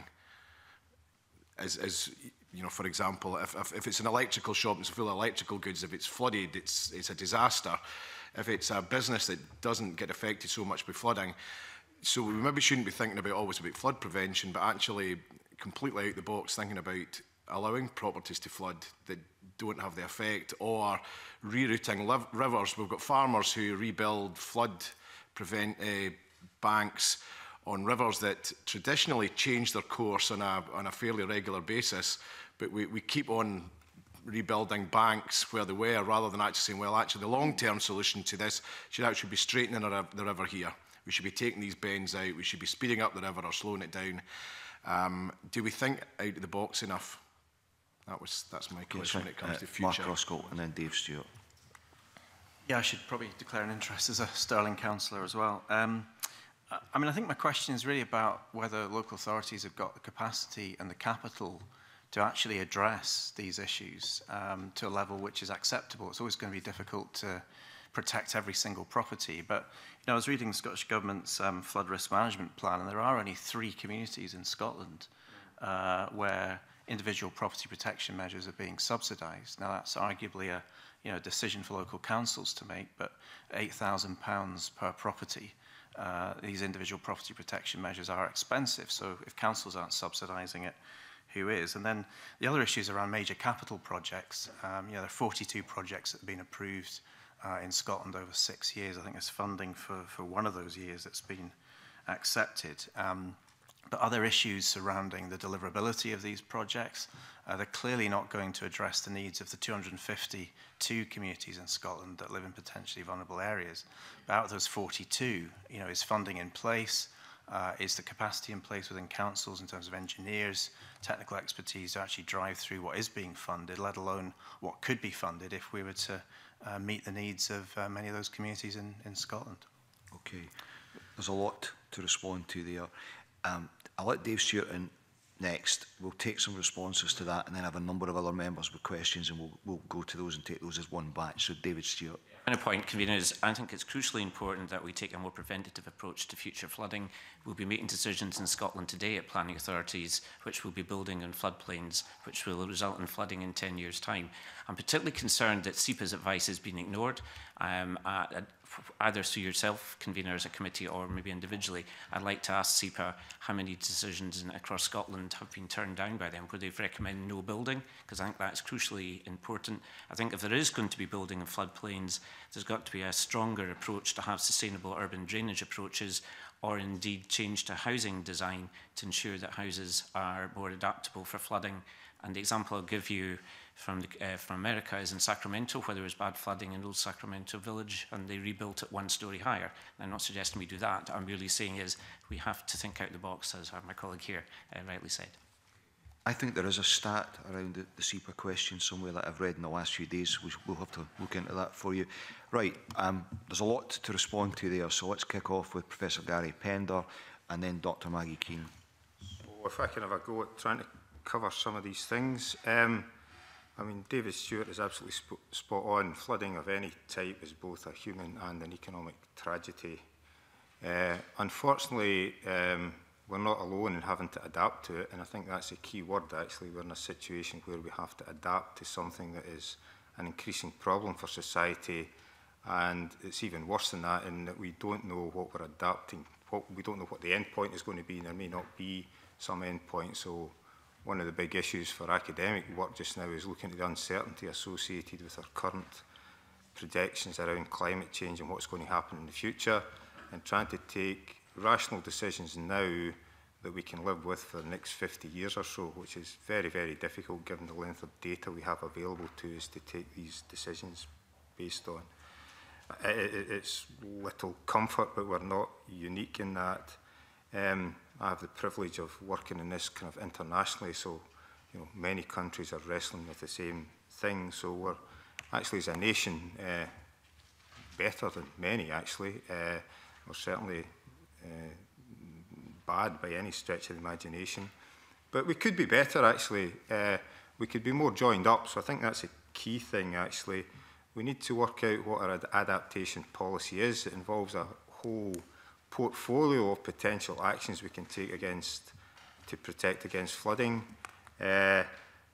As you know, for example, if it's an electrical shop, it's full of electrical goods. If it's flooded, it's a disaster. If it's a business that doesn't get affected so much by flooding, so we maybe shouldn't be thinking always about flood prevention, but actually completely out the box thinking about allowing properties to flood that don't have the effect, or rerouting rivers. We've got farmers who rebuild flood banks on rivers that traditionally change their course on a fairly regular basis, but we keep on rebuilding banks where they were, rather than actually saying, well, actually the long-term solution to this should actually be straightening the river here. We should be taking these bends out. We should be speeding up the river or slowing it down. Do we think out of the box enough? That's my question when it comes to future. Mark Roscoe and then Dave Stewart. Yeah, I should probably declare an interest as a Stirling councillor as well. I mean, I think my question is really about whether local authorities have got the capacity and the capital to actually address these issues to a level which is acceptable. It's always going to be difficult to protect every single property. But you know, I was reading the Scottish Government's flood risk management plan, and there are only 3 communities in Scotland where individual property protection measures are being subsidised. Now, that's arguably a decision for local councils to make, but £8,000 per property. These individual property protection measures are expensive, so if councils aren't subsidising it, who is? And then the other issues around major capital projects. There are 42 projects that have been approved in Scotland over 6 years. I think there's funding for one of those years that's been accepted. But other issues surrounding the deliverability of these projects, they're clearly not going to address the needs of the 252 communities in Scotland that live in potentially vulnerable areas. But out of those 42, is funding in place? Is the capacity in place within councils in terms of engineers, technical expertise to actually drive through what is being funded, let alone what could be funded if we were to meet the needs of many of those communities in Scotland? Okay, there's a lot to respond to there. I'll let Dave Stewart in next. We'll take some responses to that and then have a number of other members with questions, and we'll go to those and take those as one batch. So David Stewart. And a point, Convener, is I think it's crucially important that we take a more preventative approach to future flooding. We'll be making decisions in Scotland today at planning authorities which will be building on floodplains, which will result in flooding in 10 years' time. I'm particularly concerned that SEPA's advice has been ignored, either through yourself, Convener, as a committee, or maybe individually. I'd like to ask SEPA how many decisions across Scotland have been turned down by them, where they've recommended no building, because I think that's crucially important. I think if there is going to be building in floodplains, there's got to be a stronger approach to have sustainable urban drainage approaches, or indeed change to housing design to ensure that houses are more adaptable for flooding. And the example I'll give you from America is in Sacramento, where there was bad flooding in Old Sacramento Village, and they rebuilt it 1 story higher. I'm not suggesting we do that. I'm really saying is we have to think out the box, as my colleague here rightly said. I think there is a stat around the SEPA question somewhere that I've read in the last few days. We'll have to look into that for you. Right, there's a lot to respond to there, so let's kick off with Professor Gary Pender and then Dr. Maggie Keane. So if I can have a go at trying to cover some of these things. I mean, David Stewart is absolutely spot on. Flooding of any type is both a human and an economic tragedy. Unfortunately, we're not alone in having to adapt to it, and I think that's a key word, actually. We're in a situation where we have to adapt to something that is an increasing problem for society, and it's even worse than that in that we don't know what we're adapting, we don't know what the end point is going to be, and there may not be some end point. So one of the big issues for academic work just now is looking at the uncertainty associated with our current projections around climate change and what's going to happen in the future, and trying to take rational decisions now that we can live with for the next 50 years or so, which is very, very difficult given the length of data we have available to us to take these decisions based on. It's little comfort, but we're not unique in that. I have the privilege of working in this kind of internationally, so many countries are wrestling with the same thing. So we're actually, as a nation, better than many. Actually, we're certainly bad by any stretch of the imagination, but we could be better. Actually, we could be more joined up. So I think that's a key thing. Actually, we need to work out what our adaptation policy is. It involves a whole portfolio of potential actions we can take to protect against flooding. I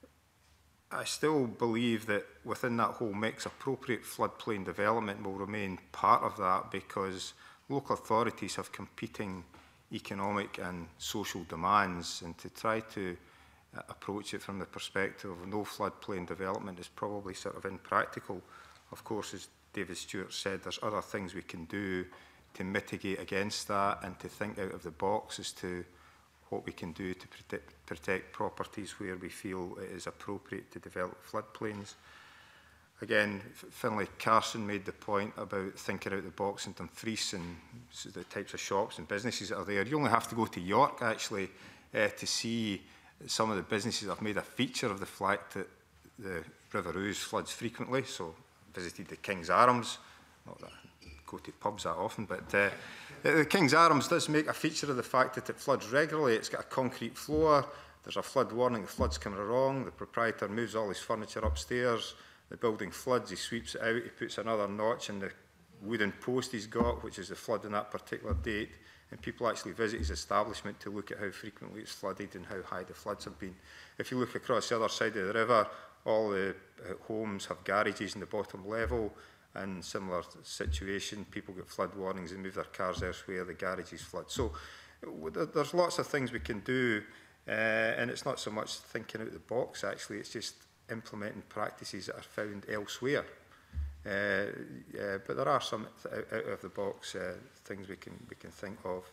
still believe that within that whole mix, appropriate floodplain development will remain part of that, because local authorities have competing economic and social demands, and to try to approach it from the perspective of no floodplain development is probably sort of impractical. Of course, as David Stewart said, there's other things we can do to mitigate against that and to think out of the box as to what we can do to protect properties where we feel it is appropriate to develop floodplains. Again, Finlay Carson made the point about thinking out the box in Dumfries and the types of shops and businesses that are there. You only have to go to York, actually, to see some of the businesses that have made a feature of the fact that the River Ouse floods frequently. So I visited the King's Arms, not that I go to pubs that often, but the King's Arms does make a feature of the fact that it floods regularly. It's got a concrete floor, there's a flood warning, the flood's coming along, the proprietor moves all his furniture upstairs, the building floods, he sweeps it out, he puts another notch in the wooden post he's got, which is the flood on that particular date, and people actually visit his establishment to look at how frequently it's flooded and how high the floods have been. If you look across the other side of the river, all the homes have garages in the bottom level, and similar situation, people get flood warnings and move their cars elsewhere, the garages flood. So there's lots of things we can do, and it's not so much thinking out the box, actually, it's just implementing practices that are found elsewhere. But there are some out of the box things we can think of.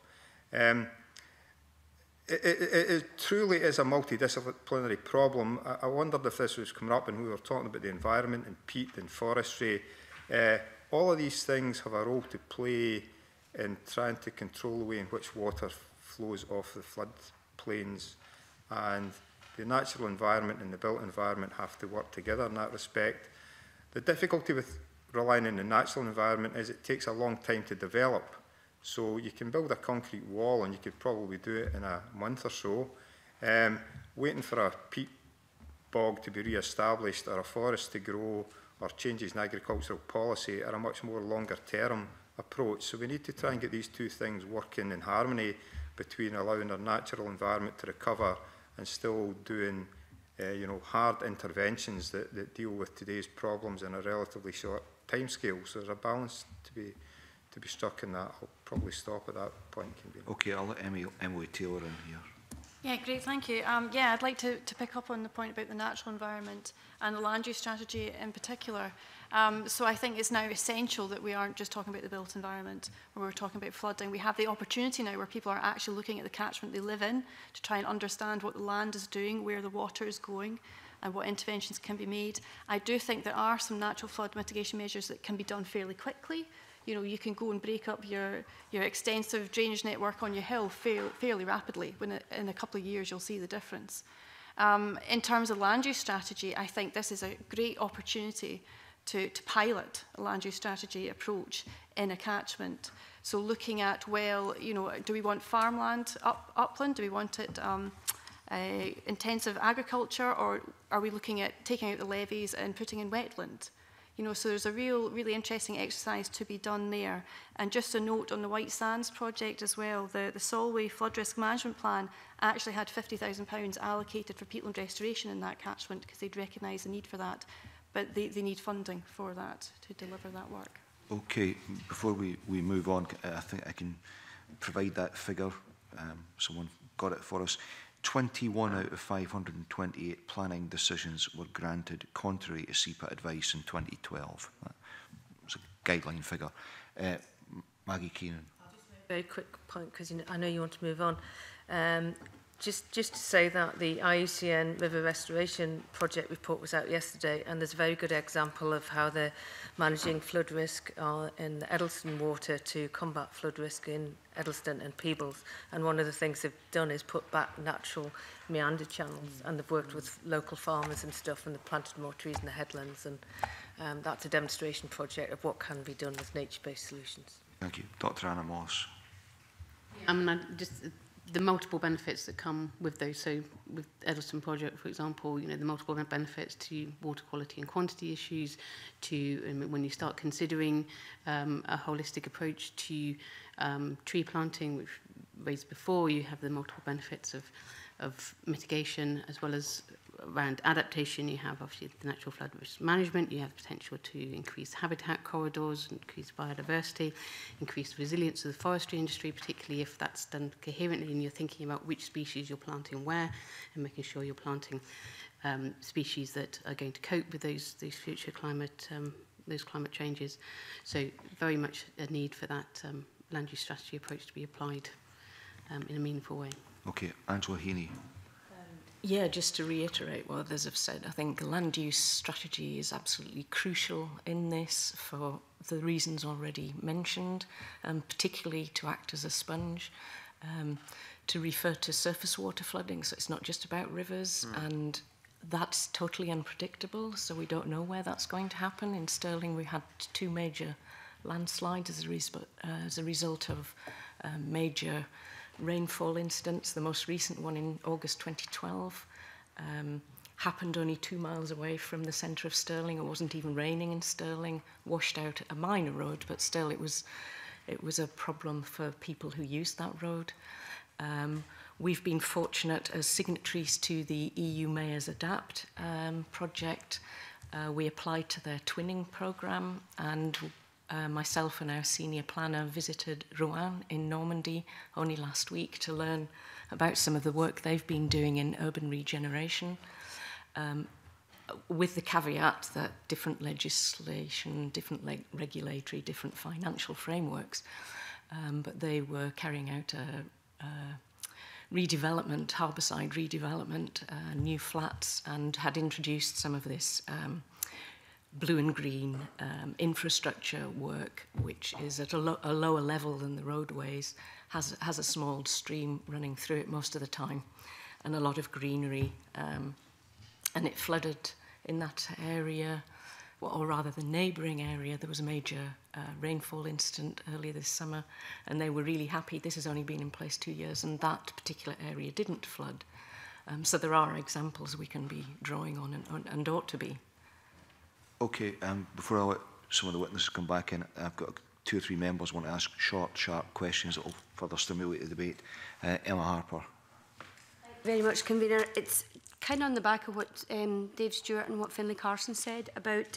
It truly is a multidisciplinary problem. I wondered if this was coming up when we were talking about the environment and peat and forestry. All of these things have a role to play in trying to control the way in which water flows off the floodplains, and the natural environment and the built environment have to work together in that respect. The difficulty with relying on the natural environment is it takes a long time to develop. So you can build a concrete wall and you could probably do it in a month or so. Waiting for a peat bog to be re-established or a forest to grow or changes in agricultural policy are a much more longer term approach. So we need to try and get these two things working in harmony between allowing our natural environment to recover and still doing hard interventions that deal with today's problems in a relatively short time scale. So there's a balance to be struck in that. I'll probably stop at that point. Okay, I'll let Emily Taylor in here. Yeah, great, thank you. Yeah, I'd like to pick up on the point about the natural environment and the land use strategy in particular. So I think it's now essential that we aren't just talking about the built environment when we're talking about flooding. We have the opportunity now where people are actually looking at the catchment they live in to try and understand what the land is doing, where the water is going, and what interventions can be made. I do think there are some natural flood mitigation measures that can be done fairly quickly. You know, you can go and break up your extensive drainage network on your hill fairly rapidly. In a couple of years, you'll see the difference. In terms of land use strategy, I think this is a great opportunity to pilot a land use strategy approach in a catchment. So looking at, well, do we want farmland upland? Do we want it intensive agriculture, or are we looking at taking out the levees and putting in wetland? So there's a really interesting exercise to be done there. And just a note on the White Sands project as well, the Solway Flood Risk Management Plan actually had £50,000 allocated for peatland restoration in that catchment because they'd recognised the need for that but they need funding for that to deliver that work. Okay, before we move on, I think I can provide that figure. Someone got it for us. 21 out of 528 planning decisions were granted contrary to CEPA advice in 2012. That was a guideline figure. Maggie Keenan. Very quick point, because I know you want to move on. Just to say that the IUCN River Restoration Project report was out yesterday, and there's a very good example of how they're managing flood risk in the Eddleston water to combat flood risk in Eddleston and Peebles. And one of the things they've done is put back natural meander channels, and they've worked with local farmers and stuff, and they've planted more trees in the headlands. And that's a demonstration project of what can be done with nature-based solutions. Thank you. Dr. Anna Moss. I mean, the multiple benefits that come with those. So with Eddleston project, for example, the multiple benefits to water quality and quantity issues, to when you start considering a holistic approach to tree planting, which raised before, you have the multiple benefits of mitigation, as well as around adaptation. You have obviously the natural flood risk management, you have potential to increase habitat corridors, increase biodiversity, increase resilience of the forestry industry, particularly if that's done coherently and you're thinking about which species you're planting where, and making sure you're planting species that are going to cope with those future climate changes. So very much a need for that land use strategy approach to be applied in a meaningful way. Okay, Angela Heaney. Yeah, just to reiterate what others have said, I think land use strategy is absolutely crucial in this for the reasons already mentioned, particularly to act as a sponge, to refer to surface water flooding, so it's not just about rivers, and that's totally unpredictable, so we don't know where that's going to happen. In Stirling, we had 2 major landslides as a result of major rainfall incidents. The most recent one in August 2012 happened only 2 miles away from the centre of Stirling. It wasn't even raining in Stirling, washed out a minor road, but still it was a problem for people who used that road. We've been fortunate as signatories to the EU Mayors Adapt project. We applied to their twinning programme, and myself and our senior planner visited Rouen in Normandy only last week to learn about some of the work they've been doing in urban regeneration, with the caveat that different legislation, different regulatory, different financial frameworks, but they were carrying out a redevelopment, harbourside redevelopment, new flats, and had introduced some of this blue and green infrastructure work, which is at a lower level than the roadways, has a small stream running through it most of the time, and a lot of greenery. And it flooded in that area, or rather the neighbouring area. There was a major rainfall incident earlier this summer, and they were really happy. This has only been in place 2 years, and that particular area didn't flood. So there are examples we can be drawing on, and ought to be. Okay, before I let some of the witnesses come back in, I've got 2 or 3 members want to ask short, sharp questions that will further stimulate the debate. Emma Harper. Very much, Convener. It's kind of on the back of what Dave Stewart and what Finlay Carson said about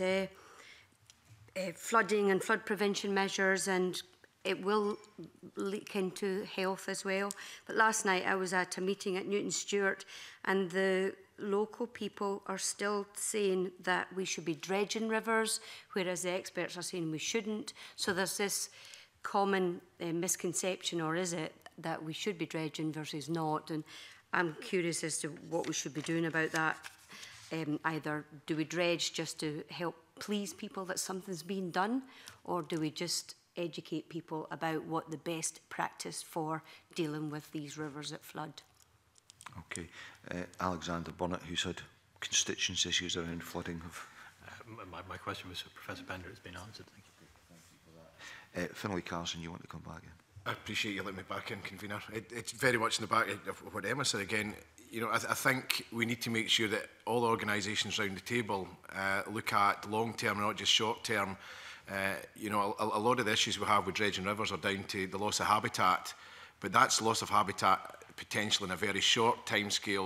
flooding and flood prevention measures, and it will leak into health as well. But last night I was at a meeting at Newton Stewart, and the local people are still saying that we should be dredging rivers, whereas the experts are saying we shouldn't. So there's this common misconception, or is it, that we should be dredging versus not? And I'm curious as to what we should be doing about that. Either do we dredge just to help please people that something's being done, or do we just educate people about what the best practice for dealing with these rivers that flood? Okay. Alexander Burnett, who's had constituency issues around flooding. My question was for Professor Bender. It's been answered. Thank you. Finlay Carson, you want to come back in? I appreciate you letting me back in, Convener. It's very much in the back of what Emma said again. You know, I think we need to make sure that all organisations around the table look at long-term, not just short-term. You know, a lot of the issues we have with dredging rivers are down to the loss of habitat, but that's loss of habitat potential in a very short time scale,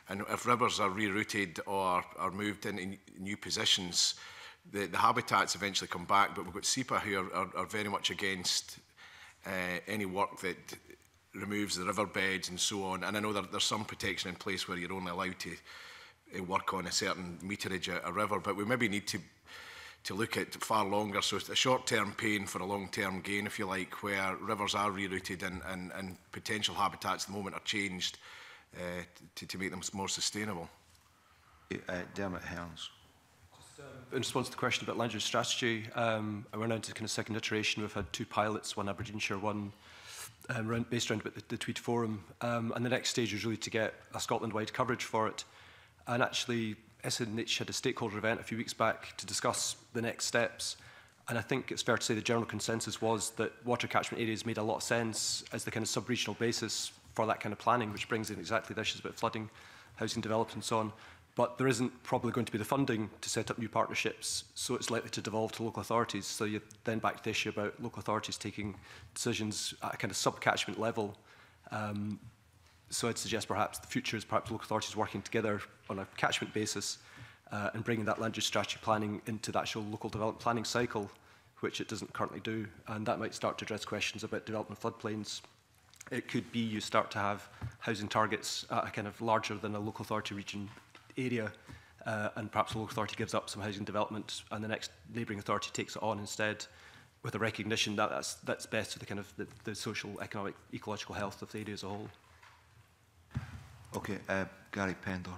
And if rivers are rerouted or are moved into new positions, the habitats eventually come back. But we've got SEPA who are very much against any work that removes the riverbeds and so on. And I know there's some protection in place where you're only allowed to work on a certain meterage a river, but we maybe need to look at far longer. So it's a short-term pain for a long-term gain, if you like, where rivers are rerouted and potential habitats at the moment are changed to make them more sustainable. Dermot Helens. In response to the question about land use strategy, we're now into kind of second iteration. We've had 2 pilots, one Aberdeenshire, one based around about the Tweed Forum. And the next stage is really to get a Scotland-wide coverage for it. And actually, SNH had a stakeholder event a few weeks back to discuss the next steps. And I think it's fair to say the general consensus was that water catchment areas made a lot of sense as the kind of sub-regional basis for that kind of planning, which brings in exactly the issues about flooding, housing development and so on. But there isn't probably going to be the funding to set up new partnerships, so it's likely to devolve to local authorities. So you're then back to the issue about local authorities taking decisions at a kind of sub-catchment level. So I'd suggest perhaps the future is perhaps local authorities working together on a catchment basis and bringing that land use strategy planning into the actual local development planning cycle, which it doesn't currently do. And that might start to address questions about development of floodplains. It could be you start to have housing targets at a kind of larger than a local authority region area, and perhaps the local authority gives up some housing development and the next neighbouring authority takes it on instead, with a recognition that that's best for the kind of the social, economic, ecological health of the area as a whole. Okay, Gary Pendor.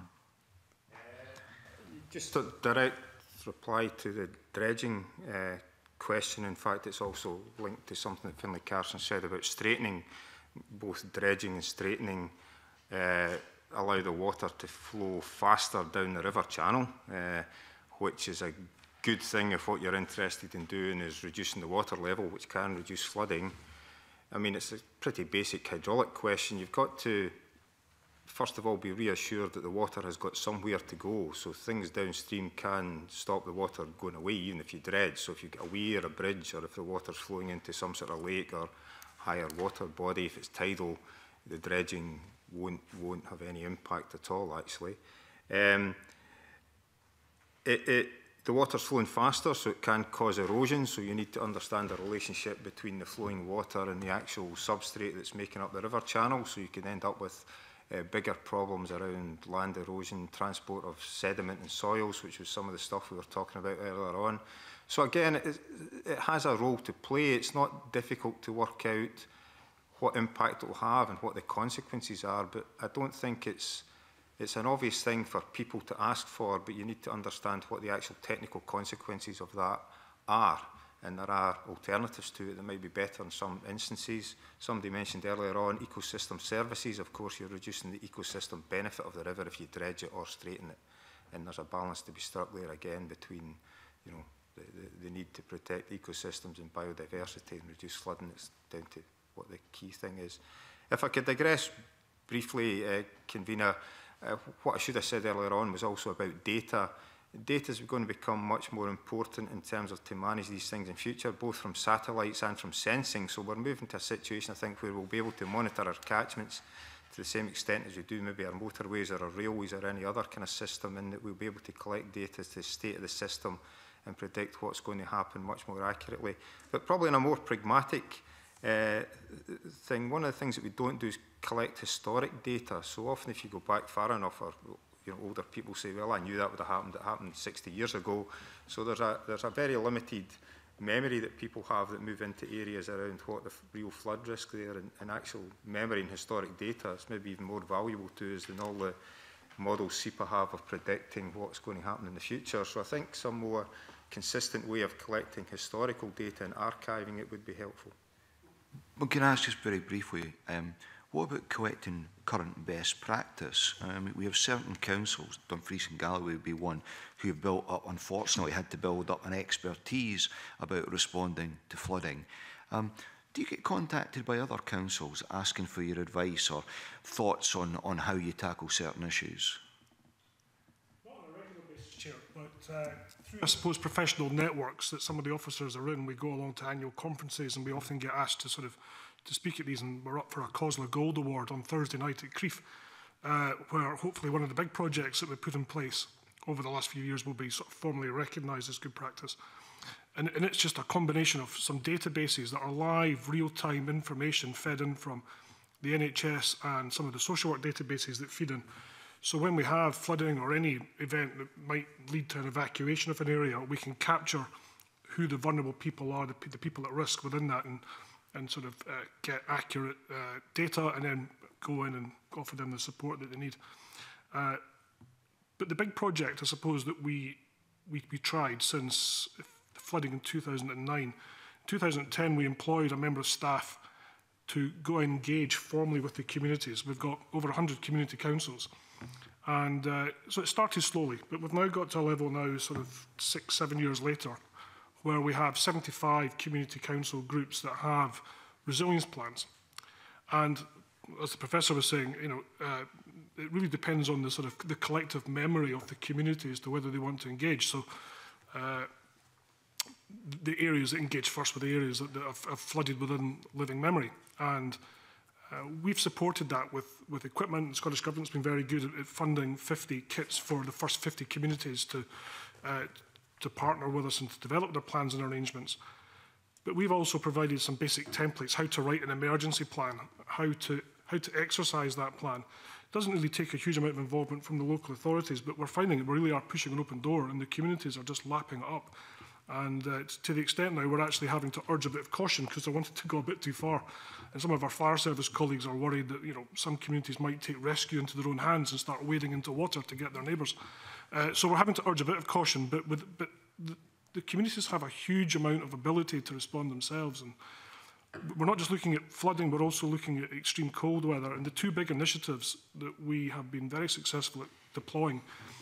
Just a direct reply to the dredging question. In fact, it's also linked to something that Finlay Carson said about straightening. Both dredging and straightening allow the water to flow faster down the river channel, which is a good thing if what you're interested in doing is reducing the water level, which can reduce flooding. I mean, it's a pretty basic hydraulic question. You've got to, first of all, be reassured that the water has got somewhere to go. So things downstream can stop the water going away, even if you dredge. So if you get a weir or a bridge, or if the water's flowing into some sort of lake or higher water body, if it's tidal, the dredging won't have any impact at all, actually. The water's flowing faster, so it can cause erosion, so you need to understand the relationship between the flowing water and the actual substrate that's making up the river channel, so you can end up with bigger problems around land erosion, transport of sediment and soils, which was some of the stuff we were talking about earlier on. So again, it has a role to play. It's not difficult to work out what impact it will have and what the consequences are, but I don't think it's an obvious thing for people to ask for, but you need to understand what the actual technical consequences of that are. And there are alternatives to it that might be better in some instances. Somebody mentioned earlier on ecosystem services. Of course, you're reducing the ecosystem benefit of the river if you dredge it or straighten it. And there's a balance to be struck there again between, you know, the need to protect ecosystems and biodiversity and reduce flooding. It's down to what the key thing is. If I could digress briefly, Convener, what I should have said earlier on was also about data. Data is going to become much more important in terms of to manage these things in future, both from satellites and from sensing. So we're moving to a situation, I think, where we'll be able to monitor our catchments to the same extent as we do maybe our motorways or our railways or any other kind of system, and that we'll be able to collect data to the state of the system and predict what's going to happen much more accurately. But probably in a more pragmatic thing, one of the things that we don't do is collect historic data. So often if you go back far enough, or older people say, well, I knew that would have happened. It happened 60 years ago. So there's a very limited memory that people have that move into areas around what the real flood risk there, and actual memory and historic data is maybe even more valuable to us than all the models SEPA have of predicting what's going to happen in the future. So I think some more consistent way of collecting historical data and archiving it would be helpful. Well, can I ask just very briefly, what about collecting current best practice? We have certain councils, Dumfries and Galloway would be one, who have built up, unfortunately, had to build up an expertise about responding to flooding. Do you get contacted by other councils asking for your advice or thoughts on how you tackle certain issues? Not on a regular basis, Chair, but through, I suppose, professional networks that some of the officers are in, we go along to annual conferences and we often get asked to speak at these, and we're up for a COSLA Gold Award on Thursday night at Crieff. where hopefully one of the big projects that we put in place over the last few years will be sort of formally recognised as good practice. And it's just a combination of some databases that are live, real-time information fed in from the NHS and some of the social work databases that feed in. So when we have flooding or any event that might lead to an evacuation of an area, we can capture who the vulnerable people are, the people at risk within that, and sort of get accurate data and then go in and offer them the support that they need. But the big project, I suppose, that we tried since the flooding in 2009. In 2010, we employed a member of staff to go and engage formally with the communities. We've got over 100 community councils. And so it started slowly, but we've now got to a level now, sort of 6-7 years later, where we have 75 community council groups that have resilience plans. And as the professor was saying, you know, it really depends on the sort of the collective memory of the community as to whether they want to engage. So the areas that engage first were the areas that have flooded within living memory. And we've supported that with equipment. The Scottish Government's been very good at funding 50 kits for the first 50 communities to partner with us and to develop their plans and arrangements. But we've also provided some basic templates, how to write an emergency plan, how to exercise that plan. It doesn't really take a huge amount of involvement from the local authorities, but we're finding that we really are pushing an open door and the communities are just lapping it up. And to the extent now we're actually having to urge a bit of caution because they wanted to go a bit too far. And some of our fire service colleagues are worried that, you know, some communities might take rescue into their own hands and start wading into water to get their neighbours. So we're having to urge a bit of caution, but the communities have a huge amount of ability to respond themselves. And we're not just looking at flooding, we're also looking at extreme cold weather. And the two big initiatives that we have been very successful at deploying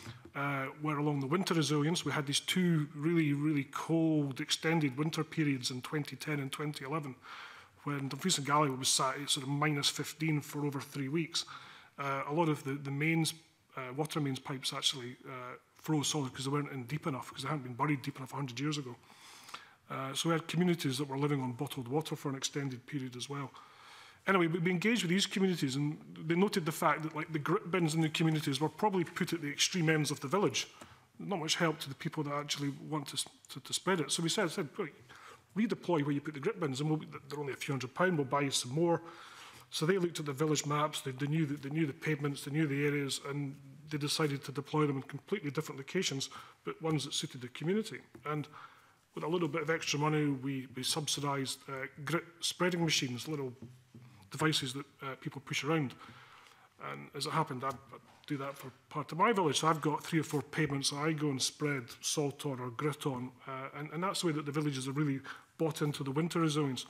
were along the winter resilience. We had these two really, really cold, extended winter periods in 2010 and 2011, when Dumfries and Galloway was sat at sort of -15 for over 3 weeks. A lot of the mains, water mains pipes actually froze solid because they weren't in deep enough, because they hadn't been buried deep enough 100 years ago. So we had communities that were living on bottled water for an extended period as well. Anyway, we engaged with these communities and they noted the fact that, like, the grit bins in the communities were probably put at the extreme ends of the village. Not much help to the people that actually want to spread it. So we said right, redeploy where you put the grit bins, and they're only a few £100, we'll buy you some more. So they looked at the village maps, they knew the pavements, they knew the areas, and they decided to deploy them in completely different locations, but ones that suited the community. And with a little bit of extra money, we subsidised grit spreading machines, little devices that people push around. And as it happened, I do that for part of my village. So I've got 3 or 4 pavements that I go and spread salt on or grit on. And that's the way that the villages have really bought into the winter resilience.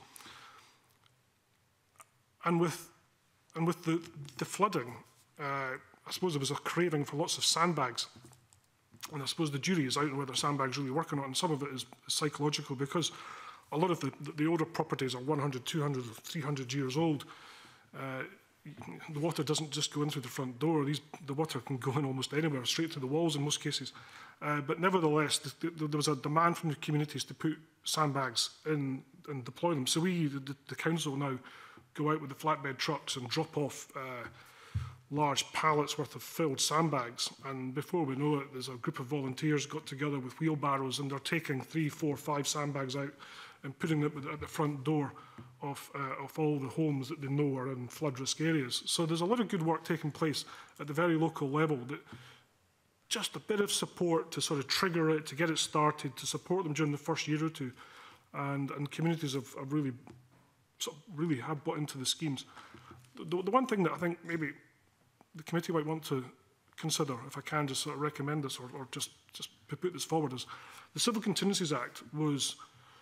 And with the flooding, I suppose there was a craving for lots of sandbags. And I suppose the jury is out on whether sandbags really work or not. And some of it is psychological, because a lot of the older properties are 100, 200, 300 years old. The water doesn't just go in through the front door. The water can go in almost anywhere, straight to the walls in most cases. But nevertheless, there was a demand from the communities to put sandbags in and deploy them. So we, the council now, go out with the flatbed trucks and drop off large pallets worth of filled sandbags. And before we know it, there's a group of volunteers got together with wheelbarrows, and they're taking 3, 4, 5 sandbags out and putting them at the front door of all the homes that they know are in flood risk areas. So there's a lot of good work taking place at the very local level, that just a bit of support to sort of trigger it, to get it started, to support them during the first year or two. And communities have really have bought into the schemes. The one thing that I think maybe the committee might want to consider, if I can just sort of recommend this or just put this forward, is the Civil Contingencies Act was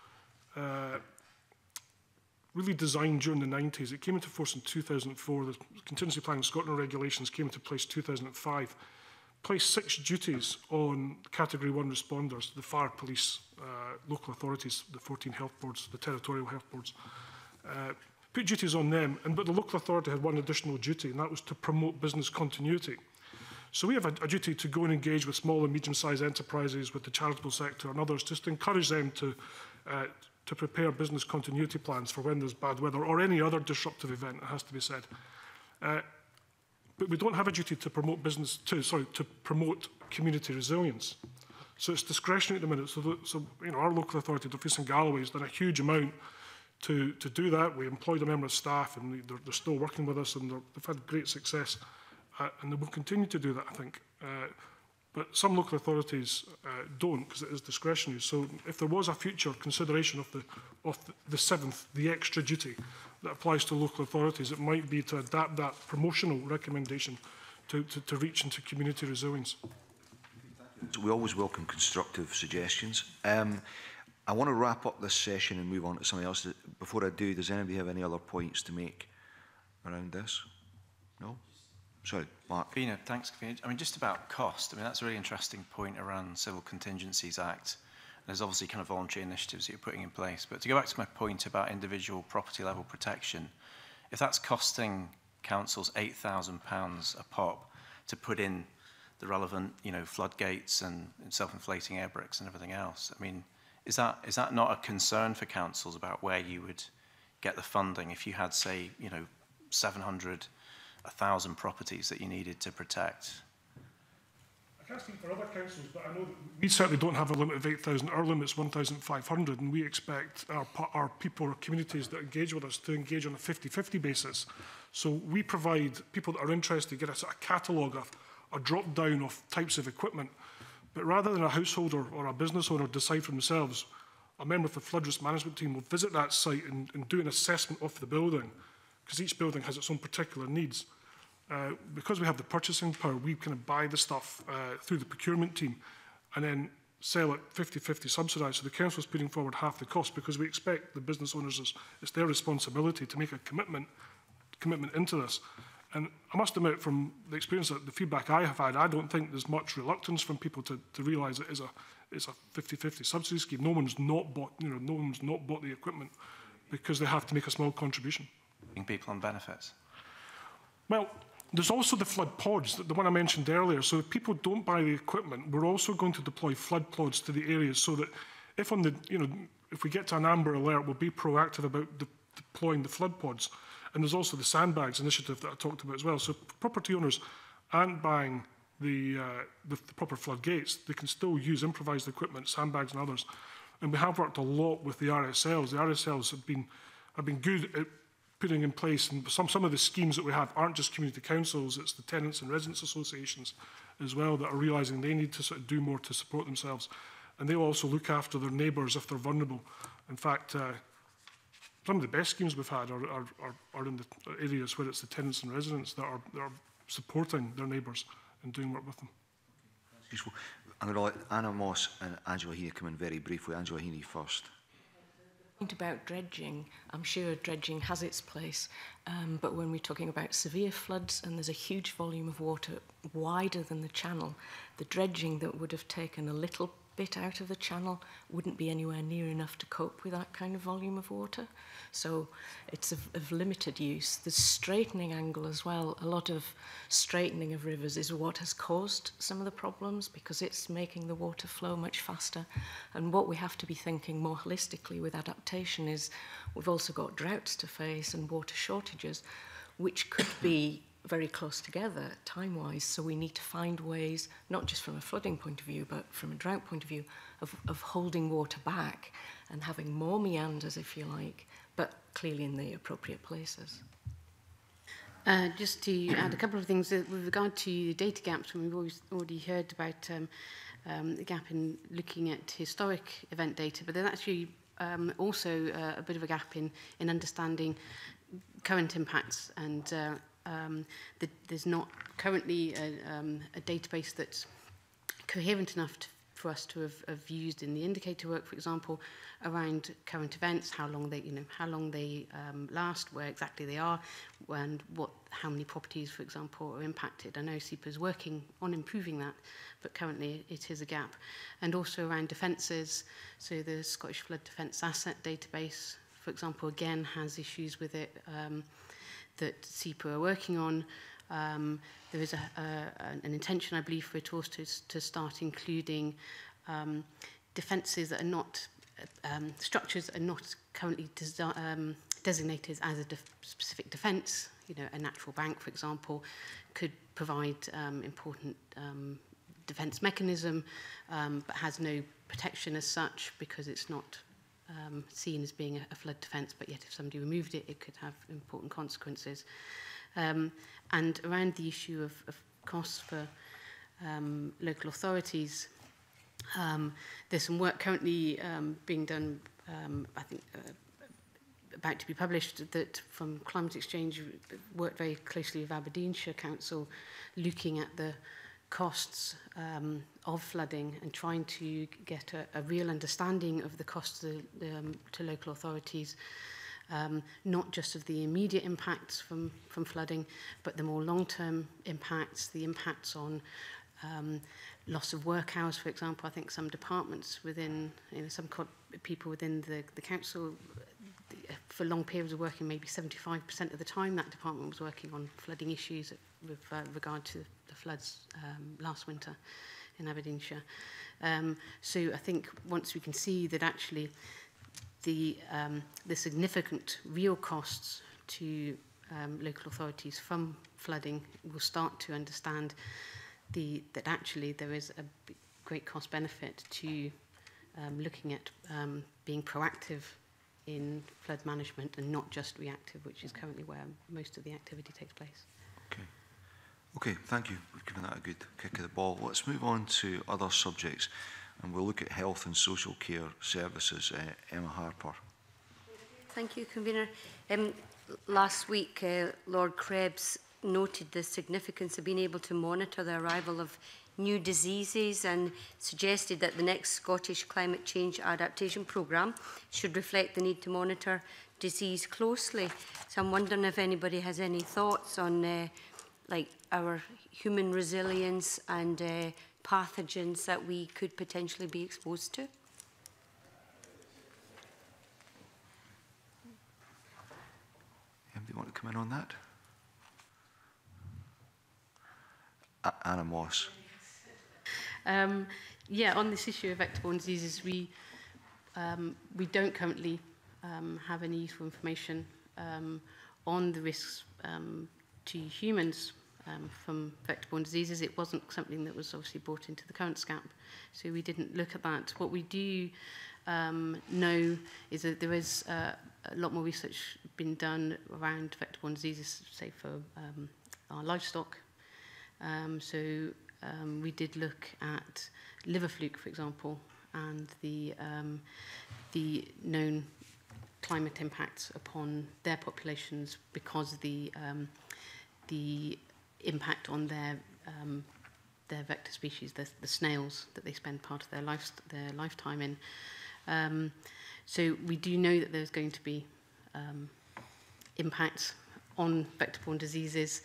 really designed during the 90s. It came into force in 2004. The Contingency Planning Scotland regulations came into place in 2005. Placed 6 duties on Category 1 responders, the fire, police, local authorities, the 14 health boards, the territorial health boards. Put duties on them, but the local authority had one additional duty, and that was to promote business continuity. So we have a duty to go and engage with small and medium-sized enterprises, with the charitable sector and others, just to encourage them to prepare business continuity plans for when there's bad weather or any other disruptive event, it has to be said. but we don't have a duty to promote to promote community resilience. So it's discretionary at the minute. So you know, our local authority, Dumfries and Galloway, has done a huge amount to do that. We employed a member of staff, and they're still working with us, and they've had great success, and they will continue to do that, I think. But some local authorities don't, because it is discretionary. So if there was a future consideration of the seventh, the extra duty that applies to local authorities, it might be to adapt that promotional recommendation to reach into community resilience. We always welcome constructive suggestions. I want to wrap up this session and move on to something else. Before I do, does anybody have any other points to make around this? No? Sorry, Mark. Convener, thanks, Convener. I mean, just about cost, I mean, that's a really interesting point around Civil Contingencies Act. There's obviously kind of voluntary initiatives that you're putting in place. But to go back to my point about individual property level protection, if that's costing councils £8,000 a pop to put in the relevant, you know, floodgates and self-inflating air bricks and everything else, I mean, is that not a concern for councils about where you would get the funding if you had, say, you know, 700, 1,000 properties that you needed to protect? I can't speak for other councils, but I know that we certainly don't have a limit of 8,000. Our limit is 1,500, and we expect our people or communities that engage with us to engage on a 50-50 basis. So we provide people that are interested get a sort of catalogue of a drop-down of types of equipment. But rather than a householder or a business owner decide for themselves, a member of the flood risk management team will visit that site and do an assessment of the building, because each building has its own particular needs. Because we have the purchasing power, we kind of buy the stuff through the procurement team and then sell it 50-50 subsidised. So the council is putting forward half the cost, because we expect the business owners, it's their responsibility to make a commitment into this. And I must admit, from the experience, that the feedback I have had, I don't think there's much reluctance from people to realise it is a 50-50 subsidy scheme. No one's not bought the equipment because they have to make a small contribution. People on benefits. Well, there's also the flood pods, the one I mentioned earlier. So if people don't buy the equipment, we're also going to deploy flood pods to the areas, so that if we get to an amber alert, we'll be proactive about deploying the flood pods. And there's also the sandbags initiative that I talked about as well. So property owners aren't buying the proper floodgates. They can still use improvised equipment, sandbags and others. And we have worked a lot with the RSLs. The RSLs have been good at putting in place, and some of the schemes that we have aren't just community councils, it's the tenants and residents associations as well that are realising they need to sort of do more to support themselves. And they'll also look after their neighbours if they're vulnerable. In fact, some of the best schemes we've had are in the areas where it's the tenants and residents that are supporting their neighbours and doing work with them. I'm going to let Anna Moss and Angela Heaney come in very briefly. Angela Heaney first. About dredging, I'm sure dredging has its place, but when we're talking about severe floods and there's a huge volume of water wider than the channel, the dredging that would have taken a little bit out of the channel wouldn't be anywhere near enough to cope with that kind of volume of water. So it's of limited use. The straightening angle as well, a lot of straightening of rivers is what has caused some of the problems, because it's making the water flow much faster. And what we have to be thinking more holistically with adaptation is we've also got droughts to face and water shortages, which could be very close together time-wise, so we need to find ways, not just from a flooding point of view, but from a drought point of view, of holding water back and having more meanders, if you like, but clearly in the appropriate places. Just to add a couple of things with regard to data gaps, we've already heard about the gap in looking at historic event data, but there's actually also a bit of a gap in understanding current impacts, and there's not currently a database that's coherent enough for us to have used in the indicator work, for example, around current events, how long they last, where exactly they are, and how many properties, for example, are impacted. I know SEPA is working on improving that, but currently it is a gap. And also around defences, so the Scottish Flood Defence Asset Database, for example, again has issues with it that SEPA are working on. There is an intention, I believe, for it also to start including defences that are not, structures that are not currently designated as a specific defence. You know, a natural bank, for example, could provide important defence mechanism, but has no protection as such because it's not seen as being a flood defence, but yet if somebody removed it, it could have important consequences. And around the issue of costs for local authorities, there's some work currently being done, I think, about to be published, that from Climate Exchange worked very closely with Aberdeenshire Council, looking at the costs of flooding and trying to get a real understanding of the costs to local authorities, not just of the immediate impacts from flooding, but the more long-term impacts, the impacts on loss of work hours, for example. I think some departments within, some people within the council, for long periods of working, maybe 75% of the time that department was working on flooding issues with regard to the floods last winter in Aberdeenshire. So I think once we can see that actually the significant real costs to local authorities from flooding, we'll start to understand that actually there is a great cost benefit to looking at being proactive in flood management and not just reactive, which is currently where most of the activity takes place. Okay, thank you. We've given that a good kick of the ball. Let's move on to other subjects, and we'll look at health and social care services. Emma Harper. Thank you, Convener. Last week, Lord Krebs noted the significance of being able to monitor the arrival of new diseases and suggested that the next Scottish Climate Change Adaptation Programme should reflect the need to monitor disease closely. So I'm wondering if anybody has any thoughts on like our human resilience and pathogens that we could potentially be exposed to. Anybody want to come in on that? Anna Moss. Yeah, on this issue of vector-borne diseases, we don't currently have any useful information on the risks to humans from vector-borne diseases. It wasn't something that was obviously brought into the current SCAP, so we didn't look at that. What we do know is that there is a lot more research been done around vector-borne diseases, say for our livestock. We did look at liver fluke, for example, and the known climate impacts upon their populations because the impact on their vector species, the snails that they spend part of their lifetime in. So we do know that there's going to be impacts on vector-borne diseases.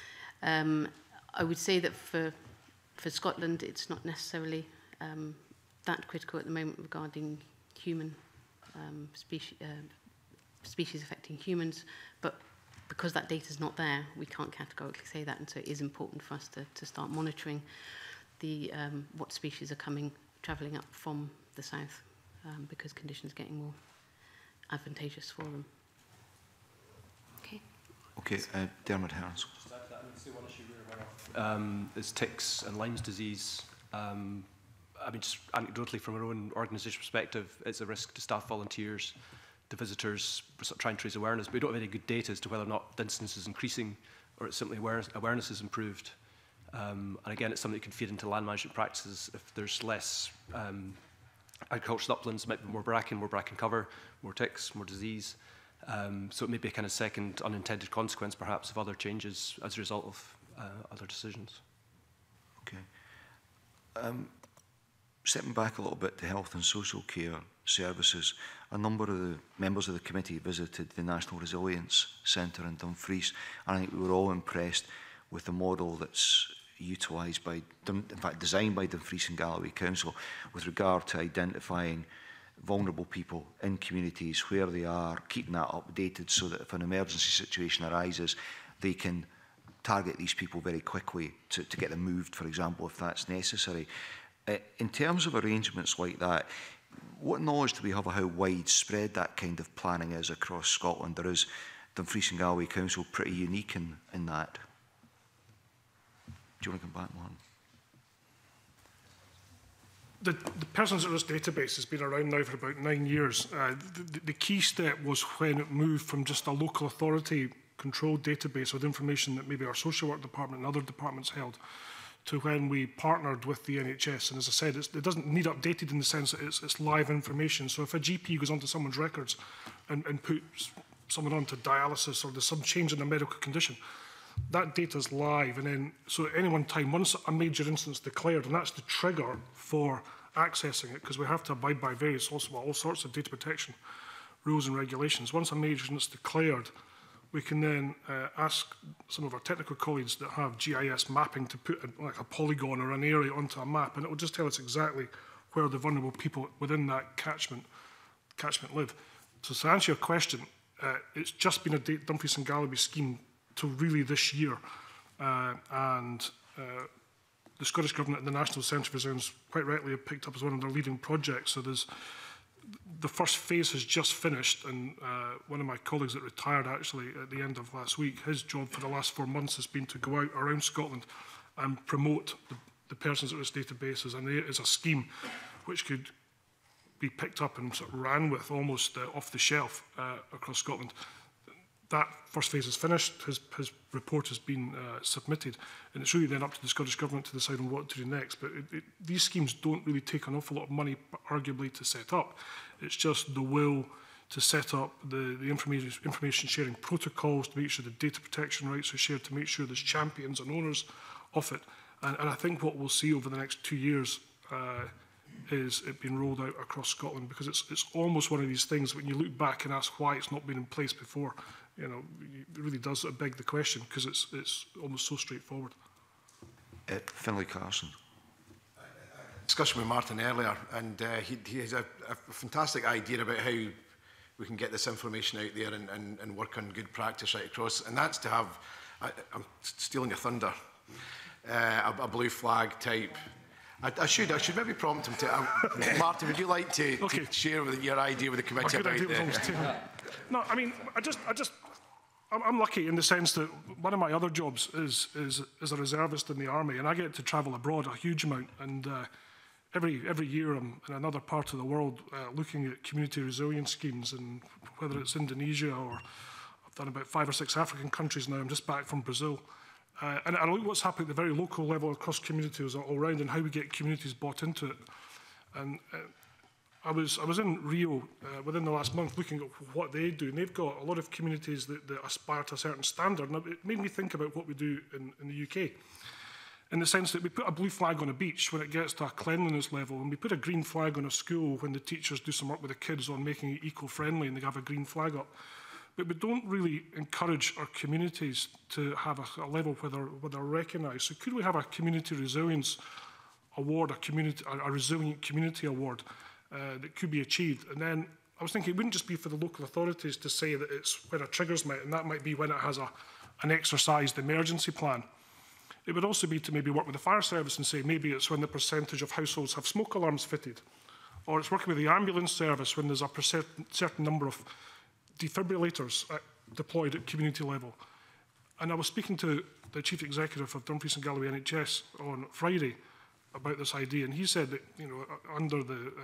I would say that for Scotland, it's not necessarily that critical at the moment regarding human species affecting humans, but because that data is not there, we can't categorically say that, and so it is important for us to start monitoring what species are travelling up from the south, because conditions are getting more advantageous for them. Okay, Dermot Hearns. One issue we're aware of is ticks and Lyme's disease. I mean, just anecdotally from our own organisation perspective, it's a risk to staff volunteers, to visitors. We're sort of trying to raise awareness, but we don't have any good data as to whether or not the incidence is increasing or it's simply awareness is improved. And again, it's something that can feed into land management practices. If there's less agricultural uplands, might be more bracken cover, more ticks, more disease. So it may be a kind of second unintended consequence, perhaps, of other changes as a result of other decisions. Okay. Stepping back a little bit to health and social care services, a number of the members of the committee visited the National Resilience Centre in Dumfries, and I think we were all impressed with the model that's utilised by, in fact, designed by Dumfries and Galloway Council with regard to identifying vulnerable people in communities, where they are, keeping that updated so that if an emergency situation arises, they can target these people very quickly to get them moved, for example, if that's necessary. In terms of arrangements like that, what knowledge do we have of how widespread that kind of planning is across Scotland? There is Dumfries and Galloway Council pretty unique in that. Do you want to come back, Martin? The Persons at Risk database has been around now for about 9 years. The key step was when it moved from just a local authority controlled database with information that maybe our social work department and other departments held, to when we partnered with the NHS. And as I said, it doesn't need updated in the sense that it's live information. So if a GP goes onto someone's records and puts someone onto dialysis, or there's some change in a medical condition, that data is live. And then, so at any one time, once a major incident is declared, and that's the trigger for accessing it, because we have to abide by various all sorts of data protection rules and regulations. Once a major incident is declared, we can then ask some of our technical colleagues that have GIS mapping to put like a polygon or an area onto a map, and it will just tell us exactly where the vulnerable people within that catchment live. So to answer your question, it's just been a Dumfries and Galloway scheme till really this year, and the Scottish Government and the National Centre for Resilience quite rightly have picked up as one of their leading projects. So the first phase has just finished, and one of my colleagues that retired actually at the end of last week, his job for the last 4 months has been to go out around Scotland and promote the Persons at Risk databases, and there is a scheme which could be picked up and sort of ran with almost off the shelf across Scotland. That first phase is finished, his report has been submitted, and it's really then up to the Scottish Government to decide on what to do next. But these schemes don't really take an awful lot of money, arguably, to set up. It's just the will to set up the information sharing protocols, to make sure the data protection rights are shared, to make sure there's champions and owners of it. And I think what we'll see over the next 2 years is it being rolled out across Scotland, because it's almost one of these things when you look back and ask why it's not been in place before. You know, it really does sort of beg the question, because it's almost so straightforward. Finlay Carson. Discussion with Martin earlier, and he has a fantastic idea about how we can get this information out there and work on good practice right across, and that's to have, I'm stealing your thunder, a blue flag type. I should maybe prompt him to, Martin, would you like to share your idea with the committee about this? No, I mean, I'm lucky in the sense that one of my other jobs is a reservist in the army, and I get to travel abroad a huge amount. And every year I'm in another part of the world looking at community resilience schemes, and whether it's Indonesia or I've done about 5 or 6 African countries now. I'm just back from Brazil. And I look at what's happening at the very local level across communities all around, and how we get communities bought into it. And I was in Rio within the last month looking at what they do, and they've got a lot of communities that aspire to a certain standard. And it made me think about what we do in the UK, in the sense that we put a blue flag on a beach when it gets to a cleanliness level, and we put a green flag on a school when the teachers do some work with the kids on making it eco-friendly, and they have a green flag up. But we don't really encourage our communities to have a level where they're recognised. So could we have a community resilience award, a resilient community award that could be achieved? And then I was thinking it wouldn't just be for the local authorities to say that it's when a trigger's met, and that might be when it has an exercised emergency plan. It would also be to maybe work with the fire service and say maybe it's when the percentage of households have smoke alarms fitted, or it's working with the ambulance service when there's a certain number of defibrillators deployed at community level. And I was speaking to the Chief Executive of Dumfries and Galloway NHS on Friday about this idea, and he said that, you know, under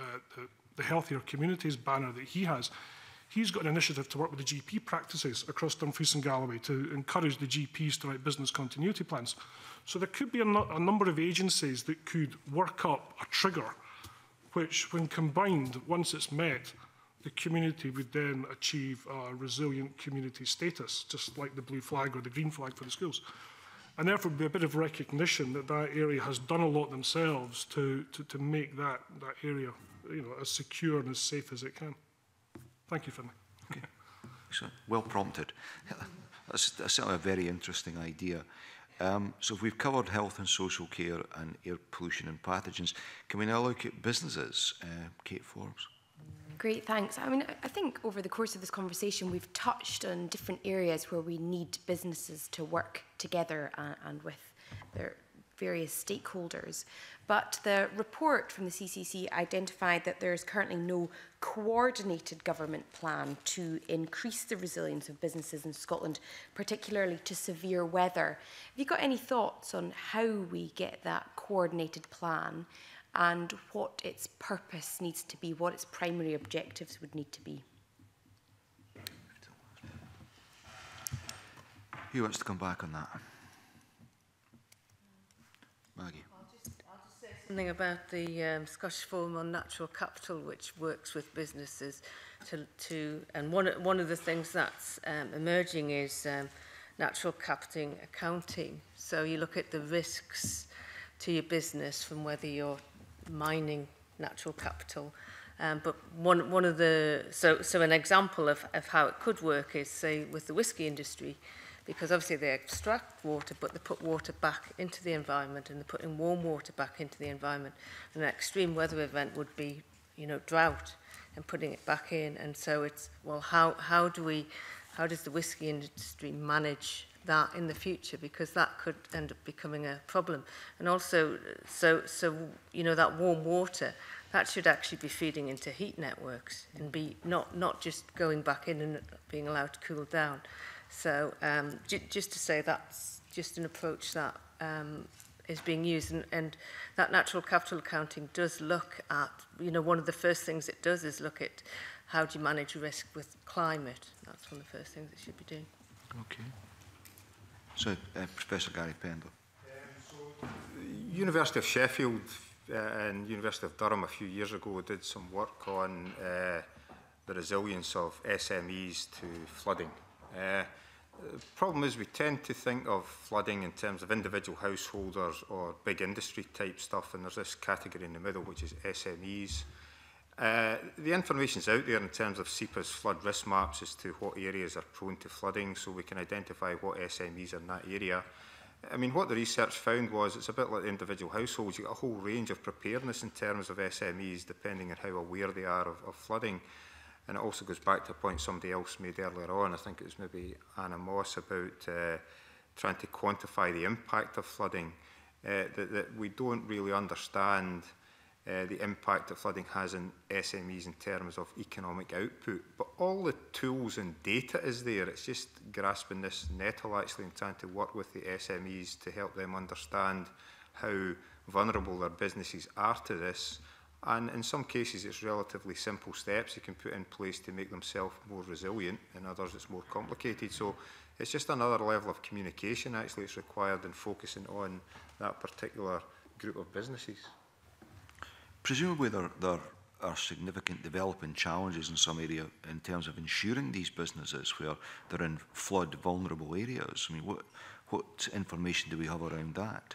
the Healthier Communities banner that he has, he's got an initiative to work with the GP practices across Dumfries and Galloway to encourage the GPs to write business continuity plans. So there could be a number of agencies that could work up a trigger, which, when combined, once it's met, the community would then achieve a resilient community status, just like the blue flag or the green flag for the schools. And therefore, be a bit of recognition that that area has done a lot themselves to make that area, you know, as secure and as safe as it can. Thank you, Finlay. Okay. Excellent. Well prompted. That's certainly a very interesting idea. So if we've covered health and social care and air pollution and pathogens, can we now look at businesses? Kate Forbes. Great, thanks. I mean, I think over the course of this conversation, we've touched on different areas where we need businesses to work together and with various stakeholders. But the report from the CCC identified that there is currently no coordinated government plan to increase the resilience of businesses in Scotland, particularly to severe weather. Have you got any thoughts on how we get that coordinated plan and what its purpose needs to be, what its primary objectives would need to be? Who wants to come back on that? Maggie. Something about the Scottish Forum on Natural Capital, which works with businesses and one of the things that's emerging is natural capital accounting. So you look at the risks to your business from whether you're mining natural capital. But one of the so an example of how it could work is, say, with the whisky industry, because obviously they extract water, but they put water back into the environment, and they're putting warm water back into the environment. And an extreme weather event would be, you know, drought, and putting it back in. And so it's, well, how does the whisky industry manage that in the future? Because that could end up becoming a problem. And also, so you know, that warm water, that should actually be feeding into heat networks and be not just going back in and being allowed to cool down. So just to say that's just an approach that is being used, and that natural capital accounting does look at, you know, one of the first things it does is look at how do you manage risk with climate. That's one of the first things it should be doing. Okay. So, Professor Gary Pendle. University of Sheffield and University of Durham a few years ago did some work on the resilience of SMEs to flooding. The problem is we tend to think of flooding in terms of individual householders or big industry type stuff, and there's this category in the middle which is SMEs. The information's out there in terms of SEPA's flood risk maps as to what areas are prone to flooding, so we can identify what SMEs are in that area. I mean, what the research found was it's a bit like the individual households. You've got a whole range of preparedness in terms of SMEs depending on how aware they are of flooding. And it also goes back to a point somebody else made earlier on, I think it was maybe Anna Moss, about trying to quantify the impact of flooding, that we don't really understand the impact that flooding has on SMEs in terms of economic output. But all the tools and data is there. It's just grasping this nettle actually and trying to work with the SMEs to help them understand how vulnerable their businesses are to this. And in some cases, it's relatively simple steps you can put in place to make themselves more resilient. In others, it's more complicated. So it's just another level of communication, actually, it's required in focusing on that particular group of businesses. Presumably, there are significant developing challenges in some area in terms of insuring these businesses where they're in flood vulnerable areas. I mean, what information do we have around that?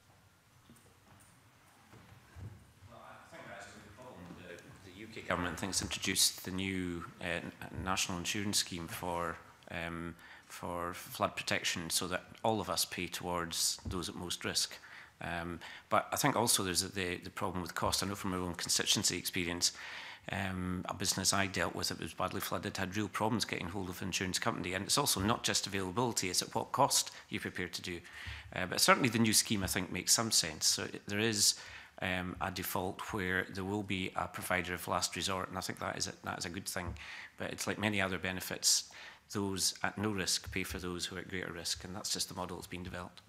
The UK government thinks introduced the new national insurance scheme for flood protection, so that all of us pay towards those at most risk. But I think also there's the problem with cost. I know from my own constituency experience, a business I dealt with that was badly flooded had real problems getting hold of an insurance company. And it's also not just availability, it's at what cost you're prepared to do. But certainly the new scheme, I think, makes some sense. So there is a default where there will be a provider of last resort, and I think that is a good thing. But it's like many other benefits, those at no risk pay for those who are at greater risk, and that's just the model that's being developed.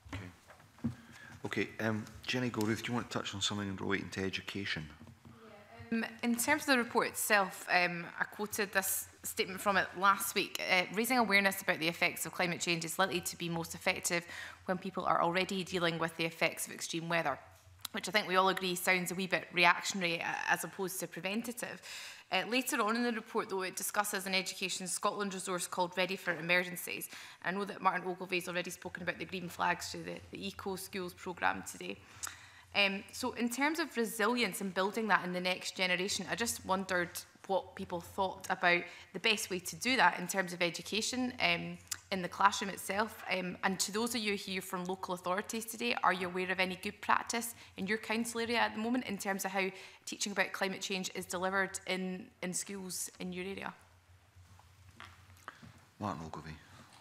Okay, Jenny Goruth, do you want to touch on something relating to education? In terms of the report itself, I quoted this statement from it last week. Raising awareness about the effects of climate change is likely to be most effective when people are already dealing with the effects of extreme weather, which I think we all agree sounds a wee bit reactionary as opposed to preventative. Later on in the report, though, it discusses an Education Scotland resource called Ready for Emergencies. I know that Martin Ogilvie has already spoken about the green flags through the Eco Schools programme today. So in terms of resilience and building that in the next generation, I just wondered what people thought about the best way to do that in terms of education in the classroom itself. And to those of you here from local authorities today, are you aware of any good practice in your council area at the moment in terms of how teaching about climate change is delivered in schools in your area? Martin Ogilvie.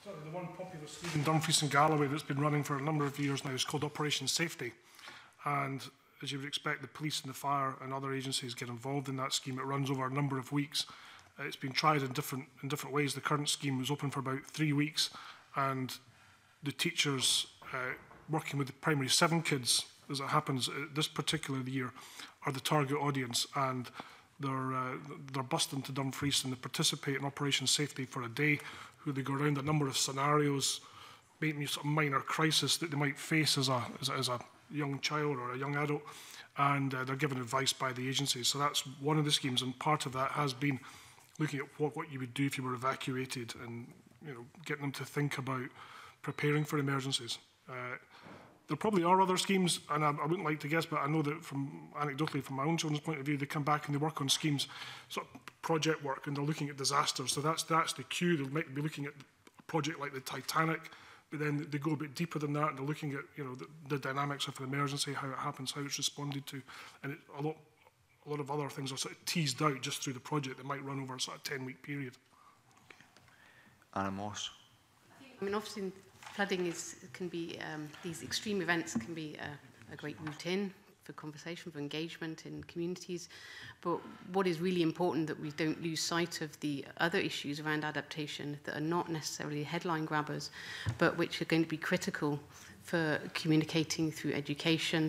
Certainly the one popular scheme in Dumfries and Galloway that's been running for a number of years now is called Operation Safety. And as you would expect, the police and the fire and other agencies get involved in that scheme. It runs over a number of weeks. It's been tried in different ways. The current scheme was open for about 3 weeks, and the teachers working with the primary 7 kids, as it happens this particular year, are the target audience, and they're bussed into Dumfries and they participate in Operation Safety for a day, who they go around a number of scenarios, maybe sort of minor crisis that they might face as a young child or a young adult, and they're given advice by the agencies. So that's one of the schemes, and part of that has been looking at what you would do if you were evacuated, and getting them to think about preparing for emergencies. There probably are other schemes, and I wouldn't like to guess, but I know that anecdotally from my own children's point of view, they come back and they work on schemes, sort of project work, and they're looking at disasters. So that's the cue. They might be looking at a project like the Titanic, but then they go a bit deeper than that, and they're looking at the dynamics of an emergency, how it happens, how it's responded to, and a lot of other things are sort of teased out just through the project that might run over a sort of 10-week period. Anna Moss. I mean, often flooding can be, these extreme events can be a great route in for conversation, for engagement in communities. But what is really important that we don't lose sight of the other issues around adaptation that are not necessarily headline grabbers, but which are going to be critical for communicating through education,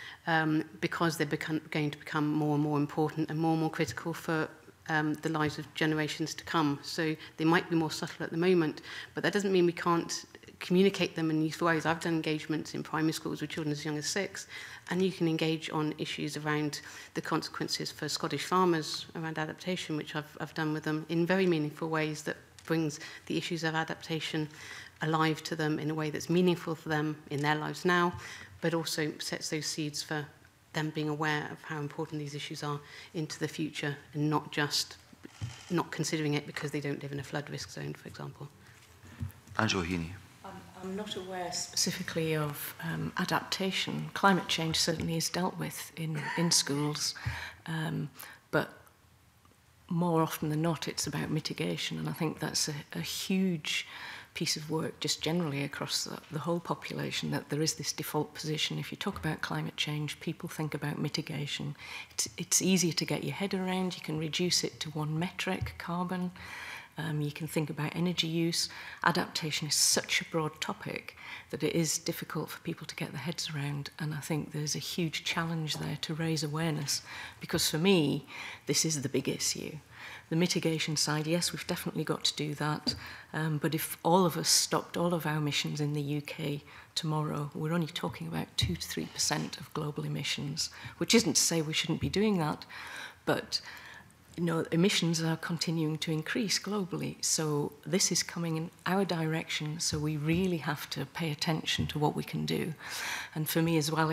because they're going to become more and more important and more critical for the lives of generations to come. So they might be more subtle at the moment, but that doesn't mean we can't communicate them in useful ways. I've done engagements in primary schools with children as young as 6, and you can engage on issues around the consequences for Scottish farmers around adaptation, which I've done with them in very meaningful ways that brings the issues of adaptation alive to them in a way that's meaningful for them in their lives now, but also sets those seeds for them being aware of how important these issues are into the future, and not just not considering it because they don't live in a flood risk zone, for example. Angela Heaney. I'm not aware specifically of adaptation. Climate change certainly is dealt with in schools, but more often than not it's about mitigation, and I think that's a huge piece of work just generally across the whole population, that there is this default position. If you talk about climate change, people think about mitigation. It's easier to get your head around. You can reduce it to one metric, carbon. You can think about energy use. Adaptation is such a broad topic that it is difficult for people to get their heads around, and I think there's a huge challenge there to raise awareness, because for me, this is the big issue. The mitigation side, yes, we've definitely got to do that, but if all of us stopped all of our emissions in the UK tomorrow, we're only talking about 2 to 3% of global emissions, which isn't to say we shouldn't be doing that, but emissions are continuing to increase globally, so this is coming in our direction, so we really have to pay attention to what we can do. And for me as well,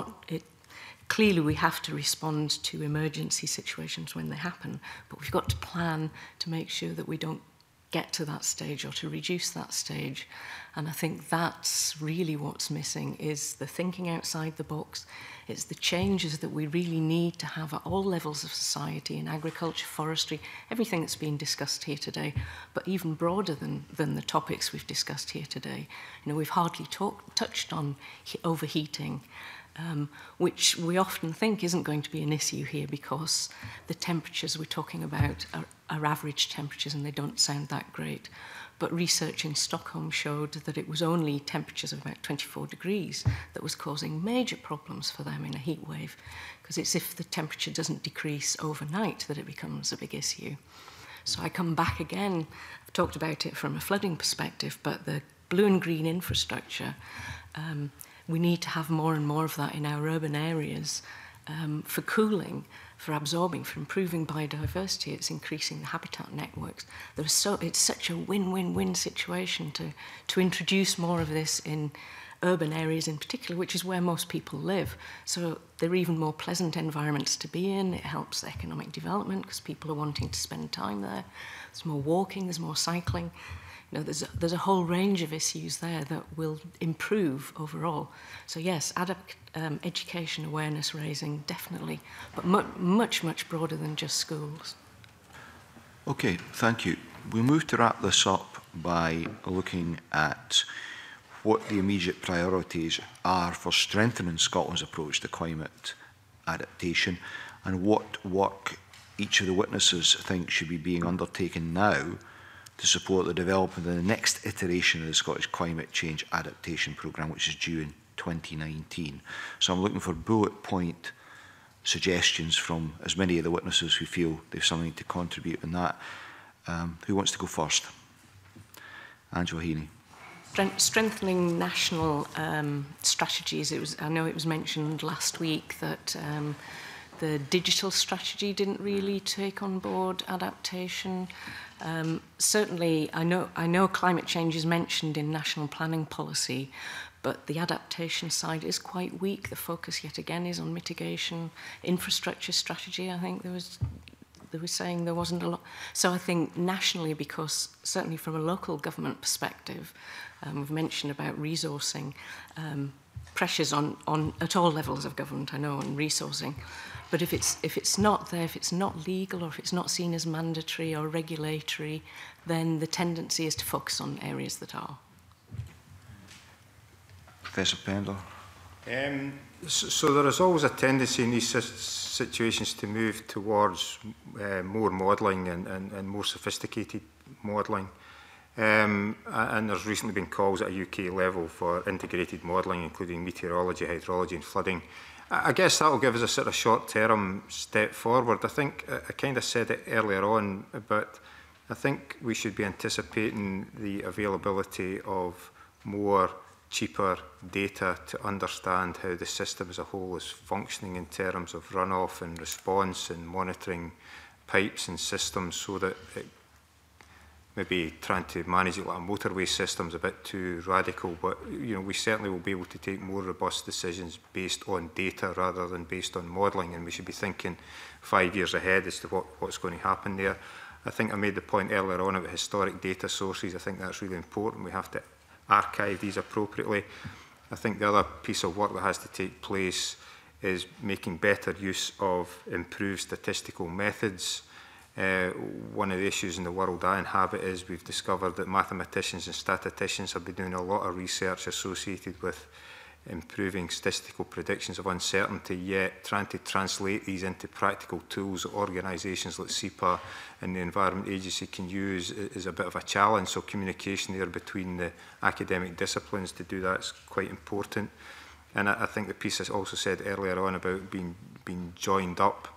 clearly we have to respond to emergency situations when they happen, but we've got to plan to make sure that we don't get to that stage or to reduce that stage. And I think that's really what's missing, is the thinking outside the box. It's the changes that we really need to have at all levels of society, in agriculture, forestry, everything that's been discussed here today, but even broader than the topics we've discussed here today. We've hardly touched on overheating, which we often think isn't going to be an issue here because the temperatures we're talking about are average temperatures and they don't sound that great. But research in Stockholm showed that it was only temperatures of about 24 degrees that was causing major problems for them in a heat wave, because it's if the temperature doesn't decrease overnight that it becomes a big issue. So I come back again, I've talked about it from a flooding perspective, but the blue and green infrastructure, we need to have more and more of that in our urban areas for cooling, for absorbing, for improving biodiversity. It's increasing the habitat networks. It's such a win-win-win situation to introduce more of this in urban areas in particular, which is where most people live. So they're even more pleasant environments to be in. It helps economic development because people are wanting to spend time there. There's more walking, there's more cycling. There's a whole range of issues there that will improve overall. So yes, education, awareness raising, definitely, but much, much broader than just schools. Okay, thank you. We move to wrap this up by looking at what the immediate priorities are for strengthening Scotland's approach to climate adaptation and what work each of the witnesses think should be being undertaken now to support the development of the next iteration of the Scottish Climate Change Adaptation Programme, which is due in 2019. So I'm looking for bullet point suggestions from as many of the witnesses who feel they have something to contribute in that. Who wants to go first? Angela Heaney. Strengthening national strategies. I know it was mentioned last week that the digital strategy didn't really take on board adaptation. Certainly, I know climate change is mentioned in national planning policy, but the adaptation side is quite weak. The focus, yet again, is on mitigation. Infrastructure strategy, I think they were saying there wasn't a lot. So I think nationally, because certainly from a local government perspective, we've mentioned about resourcing, pressures on at all levels of government, I know, on resourcing. But if it's not there, if it's not legal, or if it's not seen as mandatory or regulatory, then the tendency is to focus on areas that are. Professor Pendler. So there is always a tendency in these situations to move towards more modelling and more sophisticated modelling. And there's recently been calls at a UK level for integrated modelling, including meteorology, hydrology and flooding. I guess that will give us a sort of short-term step forward. I think I kind of said it earlier on, but I think we should be anticipating the availability of more cheaper data to understand how the system as a whole is functioning in terms of runoff and response and monitoring pipes and systems, so that it, maybe trying to manage it like a motorway system is a bit too radical, but we certainly will be able to take more robust decisions based on data rather than based on modelling, and we should be thinking 5 years ahead as to what's going to happen there. I think I made the point earlier on about historic data sources. I think that's really important. We have to archive these appropriately. I think the other piece of work that has to take place is making better use of improved statistical methods. One of the issues in the world I inhabit is we've discovered that mathematicians and statisticians have been doing a lot of research associated with improving statistical predictions of uncertainty, yet trying to translate these into practical tools that organisations like SEPA and the Environment Agency can use is a bit of a challenge. So communication there between the academic disciplines to do that is quite important. And I think the piece I also said earlier on about being joined up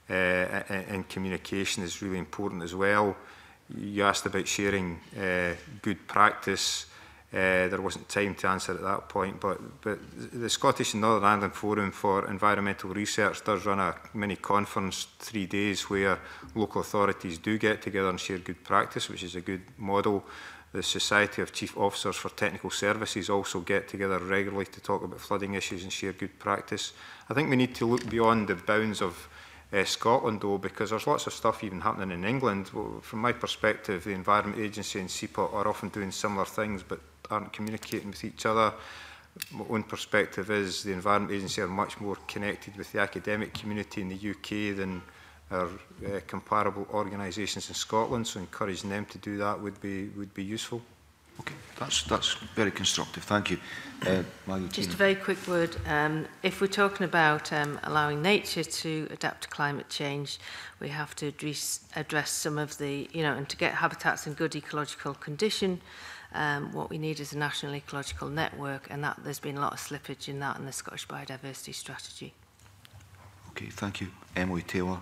in communication is really important as well. You asked about sharing good practice. There wasn't time to answer at that point, but the Scottish and Northern Ireland Forum for Environmental Research does run a mini conference 3 days where local authorities do get together and share good practice, which is a good model. The Society of Chief Officers for Technical Services also get together regularly to talk about flooding issues and share good practice. I think we need to look beyond the bounds of Scotland, though, because there's lots of stuff even happening in England. Well, from my perspective, the Environment Agency and SEPA are often doing similar things but aren't communicating with each other. My own perspective is the Environment Agency are much more connected with the academic community in the UK than our comparable organisations in Scotland, so encouraging them to do that would be useful. Okay, that's very constructive. Thank you. Just a very quick word. If we're talking about allowing nature to adapt to climate change, we have to address some of the, and to get habitats in good ecological condition, what we need is a national ecological network, and that there's been a lot of slippage in that in the Scottish Biodiversity Strategy. Okay, thank you. Emily Taylor.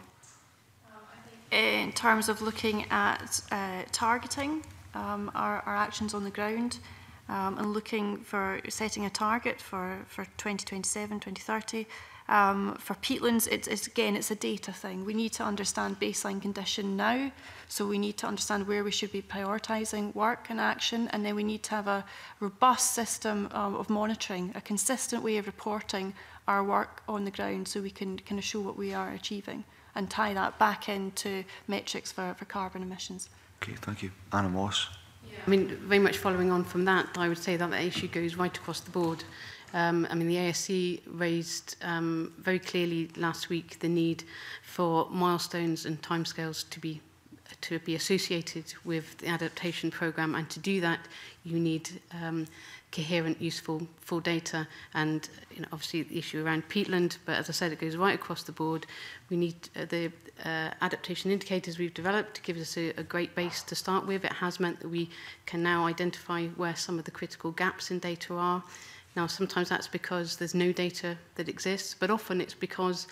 In terms of looking at targeting our actions on the ground and looking for setting a target for 2027, 2030. For peatlands, it's a data thing. We need to understand baseline condition now, so we need to understand where we should be prioritising work and action, and then we need to have a robust system of monitoring, a consistent way of reporting our work on the ground so we can kind of show what we are achieving and tie that back into metrics for carbon emissions. Okay, thank you. Anna Moss. I mean, very much following on from that, I would say that the issue goes right across the board. I mean, the ASC raised very clearly last week the need for milestones and timescales to be to be associated with the adaptation programme, and to do that you need coherent, useful, full data. And obviously the issue around peatland, but as I said, it goes right across the board. We need the adaptation indicators we've developed to give us a great base to start with. It has meant that we can now identify where some of the critical gaps in data are. Now, sometimes that's because there's no data that exists, but often it's because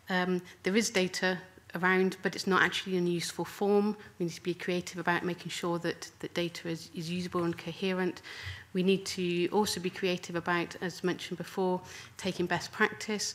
there is data around, but it's not actually in a useful form. We need to be creative about making sure that the data is usable and coherent. We need to also be creative about, as mentioned before, taking best practice.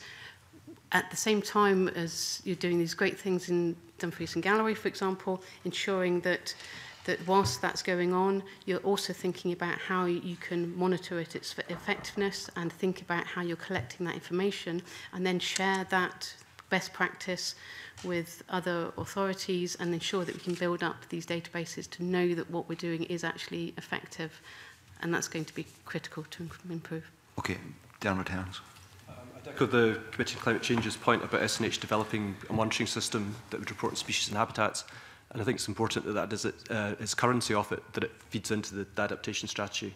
At the same time as you're doing these great things in Dumfries and Galloway, for example, ensuring that whilst that's going on, you're also thinking about how you can monitor its effectiveness, and think about how you're collecting that information, and then share that best practice with other authorities, and ensure that we can build up these databases to know that what we're doing is actually effective, and that's going to be critical to improve. Okay, Dermot Hearns. I'd echo the Committee on Climate Change's point about SNH developing a monitoring system that would report on species and habitats, and I think it's important that that is its currency of it, that it feeds into the adaptation strategy.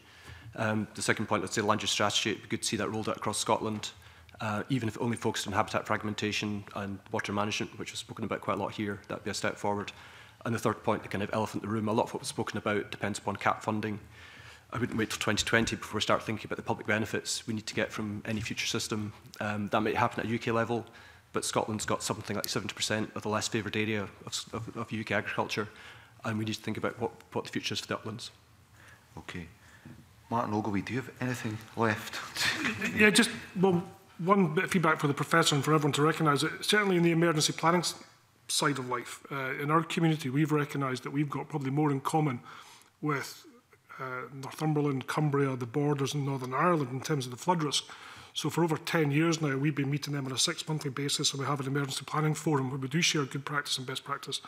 The second point, let's say land use strategy, it'd be good to see that rolled out across Scotland, even if it only focused on habitat fragmentation and water management, which was spoken about quite a lot here. That'd be a step forward. And the third point, the kind of elephant in the room, a lot of what was spoken about depends upon CAP funding. I wouldn't wait till 2020 before we start thinking about the public benefits we need to get from any future system. That might happen at UK level, but Scotland's got something like 70% of the less favoured area of UK agriculture, and we need to think about what the future is for the uplands. Okay. Martin Ogilvie, do you have anything left? Yeah, just one bit of feedback for the Professor and for everyone to recognise it. Certainly in the emergency planning side of life, in our community, we've recognised that we've got probably more in common with Northumberland, Cumbria, the borders in Northern Ireland in terms of the flood risk. So for over 10 years now, we've been meeting them on a 6-monthly basis, and we have an emergency planning forum where we do share good practice and best practice.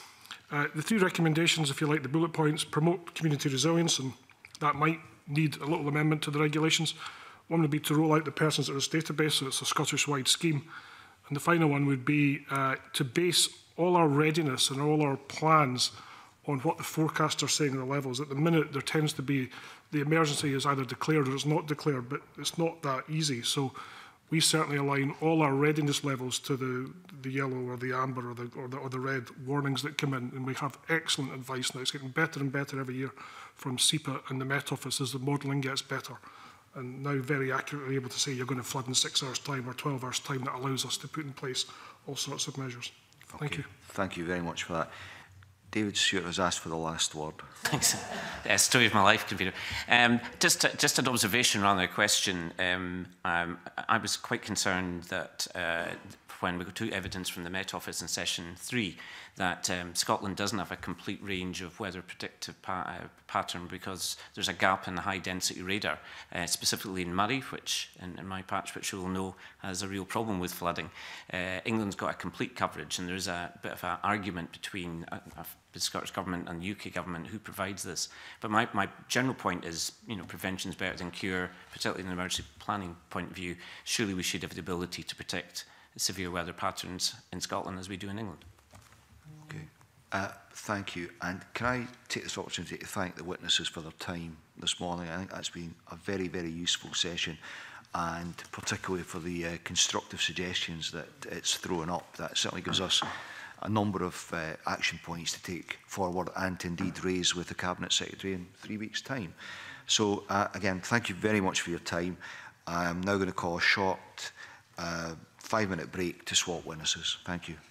The 3 recommendations, if you like, the bullet points: promote community resilience, and that might need a little amendment to the regulations. One would be to roll out the persons at risk database, so it's a Scottish-wide scheme. And the final one would be to base all our readiness and all our plans on what the forecasts are saying in the levels. At the minute, there tends to be the emergency is either declared or it's not declared, but it's not that easy. So we certainly align all our readiness levels to the yellow or the amber or the red warnings that come in, and we have excellent advice now. It's getting better and better every year from SEPA and the Met Office as the modelling gets better, and now very accurately able to say you're going to flood in 6 hours' time or 12 hours' time. That allows us to put in place all sorts of measures. Okay. Thank you. Thank you very much for that. David Stewart has asked for the last word. Thanks. Story of my life, Convener. Just an observation rather than a question. I was quite concerned that when we took evidence from the Met Office in session 3 that Scotland doesn't have a complete range of weather predictive pattern because there's a gap in the high density radar, specifically in Murray, which in my patch, which you will know has a real problem with flooding. England's got a complete coverage, and there's a bit of an argument between the Scottish Government and the UK Government who provides this. But my general point is, prevention is better than cure, particularly in an emergency planning point of view. Surely we should have the ability to protect severe weather patterns in Scotland as we do in England. Okay. Thank you. And can I take this opportunity to thank the witnesses for their time this morning? I think that's been a very, very useful session, and particularly for the constructive suggestions that it's thrown up. That certainly gives us a number of action points to take forward and to indeed raise with the Cabinet Secretary in 3 weeks' time. So again, thank you very much for your time. I'm now going to call a short 5-minute break to swap witnesses. Thank you.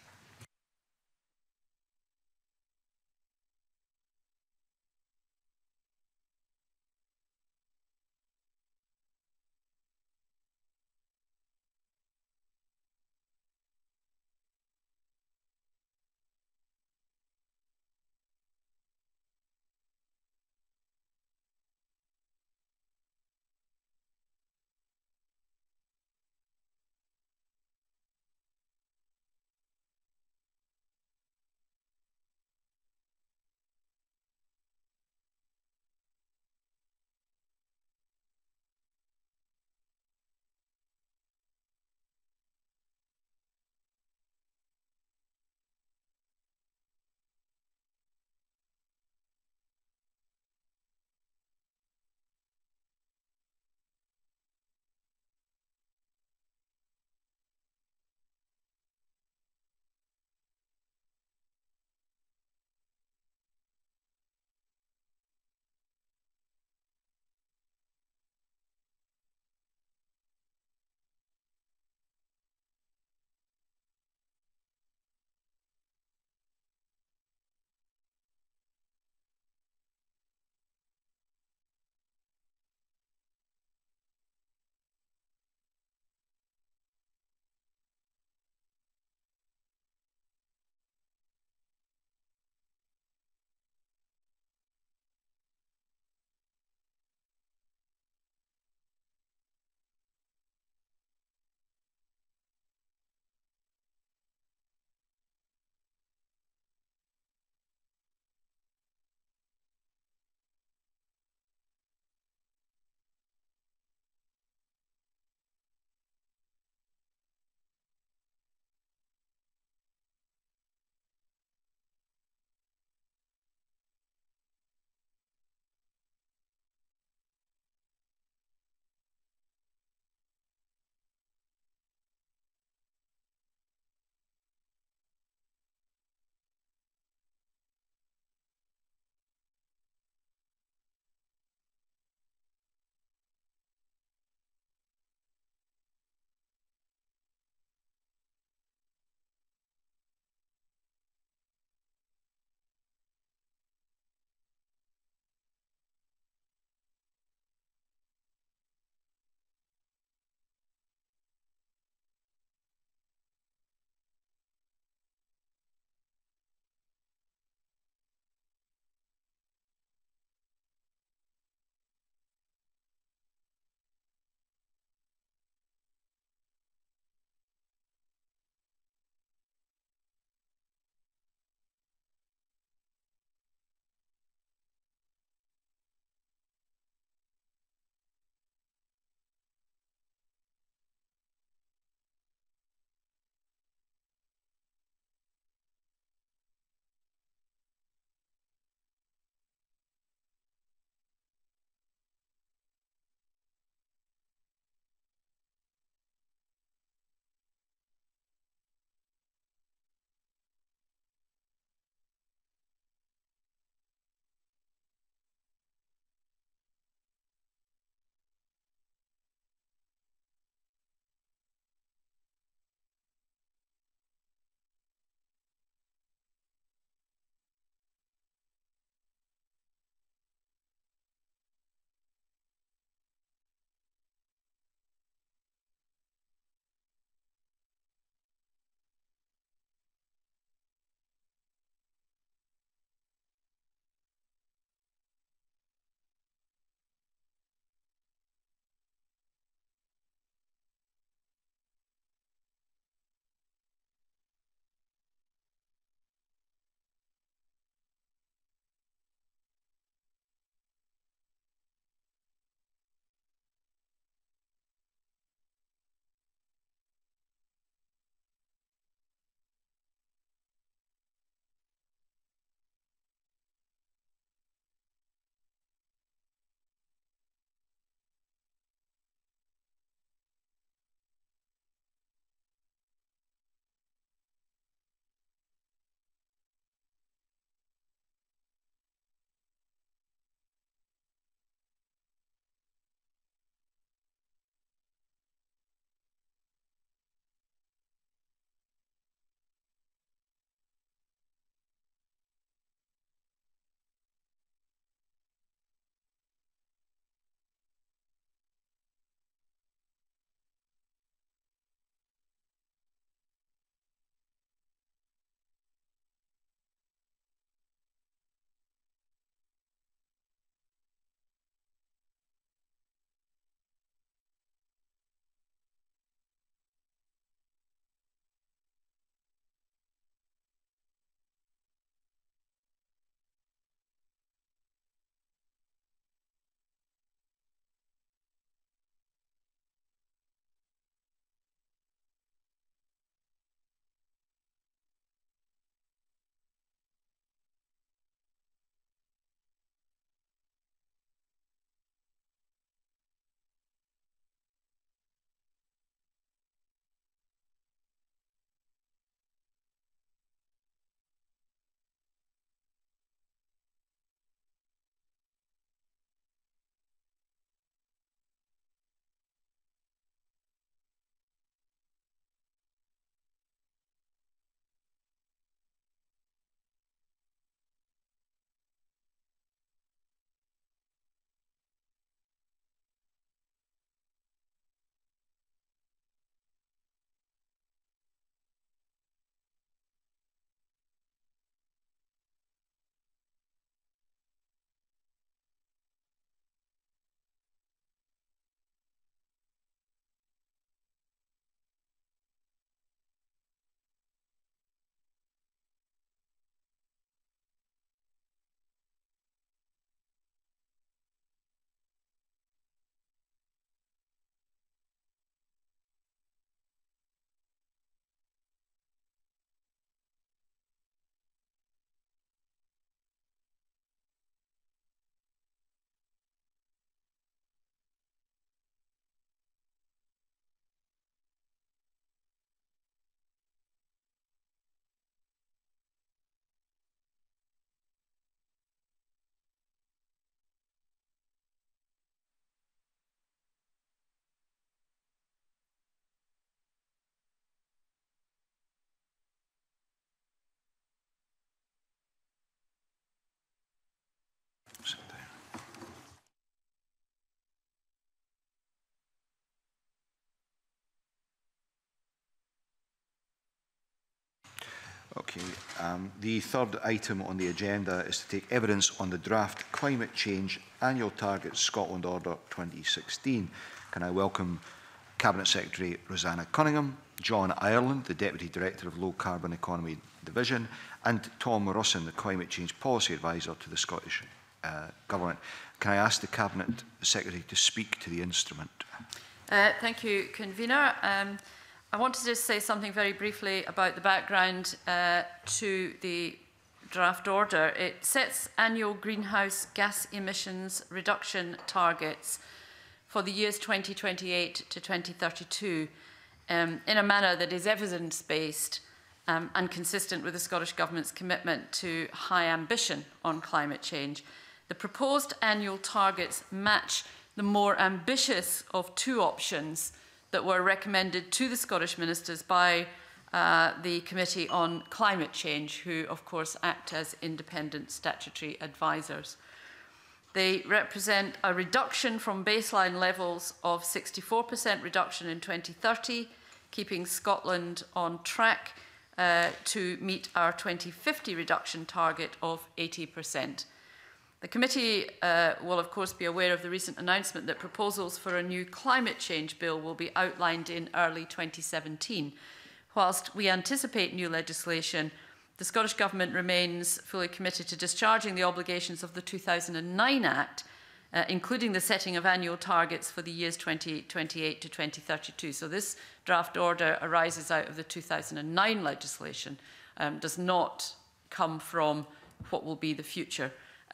Okay. The third item on the agenda is to take evidence on the draft Climate Change Annual Targets Scotland Order 2016. Can I welcome Cabinet Secretary Rosanna Cunningham, John Ireland, the Deputy Director of Low Carbon Economy Division, and Tom Russin, the Climate Change Policy Advisor to the Scottish Government. Can I ask the Cabinet Secretary to speak to the instrument? Thank you, Convener. I wanted to just say something very briefly about the background to the draft order. It sets annual greenhouse gas emissions reduction targets for the years 2028 to 2032 in a manner that is evidence-based and consistent with the Scottish Government's commitment to high ambition on climate change. The proposed annual targets match the more ambitious of two options that were recommended to the Scottish Ministers by the Committee on Climate Change, who of course act as independent statutory advisors. They represent a reduction from baseline levels of 64% reduction in 2030, keeping Scotland on track to meet our 2050 reduction target of 80%. The committee will of course be aware of the recent announcement that proposals for a new climate change bill will be outlined in early 2017. Whilst we anticipate new legislation, the Scottish Government remains fully committed to discharging the obligations of the 2009 Act, including the setting of annual targets for the years 2028 to 2032. So this draft order arises out of the 2009 legislation, does not come from what will be the future,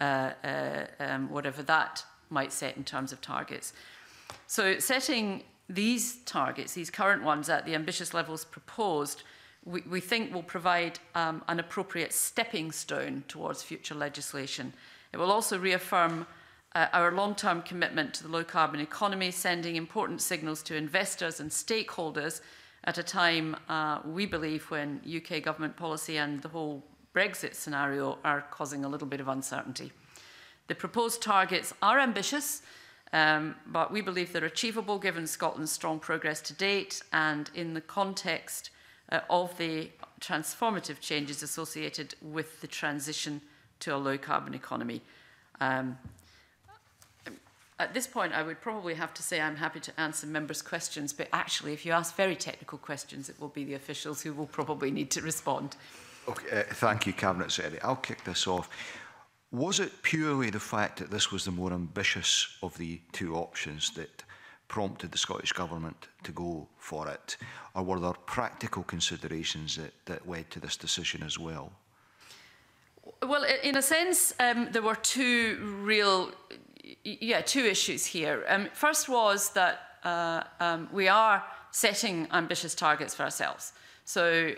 whatever that might set in terms of targets. So setting these targets, these current ones at the ambitious levels proposed, we think will provide an appropriate stepping stone towards future legislation. It will also reaffirm our long-term commitment to the low-carbon economy, sending important signals to investors and stakeholders at a time, we believe, when UK government policy and the whole Brexit scenario are causing a little bit of uncertainty. The proposed targets are ambitious, but we believe they're achievable given Scotland's strong progress to date and in the context of the transformative changes associated with the transition to a low-carbon economy. At this point, I would probably have to say I'm happy to answer members' questions, but actually, if you ask very technical questions, it will be the officials who will probably need to respond. Okay, thank you, Cabinet Secretary. I'll kick this off. Was it purely the fact that this was the more ambitious of the two options that prompted the Scottish Government to go for it, or were there practical considerations that led to this decision as well? Well, in a sense, there were two issues here. First was that we are setting ambitious targets for ourselves. So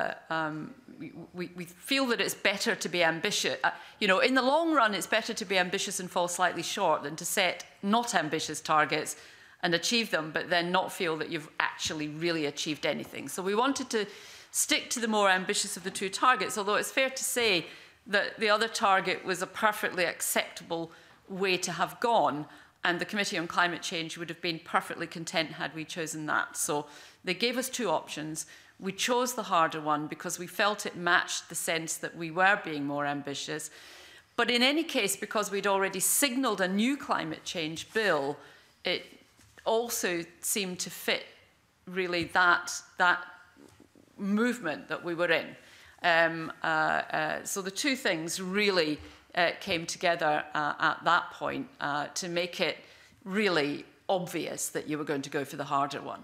we feel that it's better to be ambitious. In the long run, it's better to be ambitious and fall slightly short than to set not ambitious targets and achieve them, but then not feel that you've actually really achieved anything. So we wanted to stick to the more ambitious of the two targets, although it's fair to say that the other target was a perfectly acceptable way to have gone, and the Committee on Climate Change would have been perfectly content had we chosen that. So they gave us two options. We chose the harder one because we felt it matched the sense that we were being more ambitious. But in any case, because we'd already signalled a new climate change bill, it also seemed to fit really that movement that we were in. So the two things really came together at that point to make it really obvious that you were going to go for the harder one.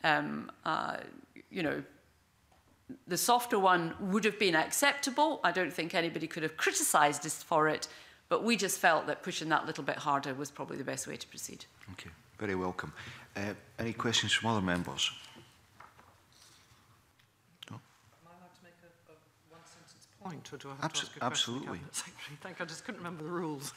The softer one would have been acceptable. I don't think anybody could have criticised us for it, but we just felt that pushing that little bit harder was probably the best way to proceed. Okay, very welcome. Any questions from other members? No? Am I allowed to make a one-sentence point, or do I have to ask a question? Absolutely. Thank you. I just couldn't remember the rules.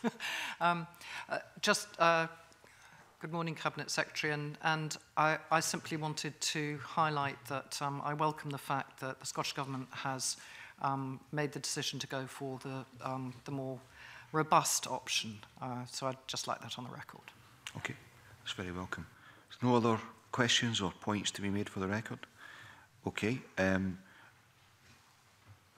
Good morning, Cabinet Secretary, and I simply wanted to highlight that I welcome the fact that the Scottish Government has made the decision to go for the more robust option. So I'd just like that on the record. Okay, that's very welcome. There's no other questions or points to be made for the record? Okay.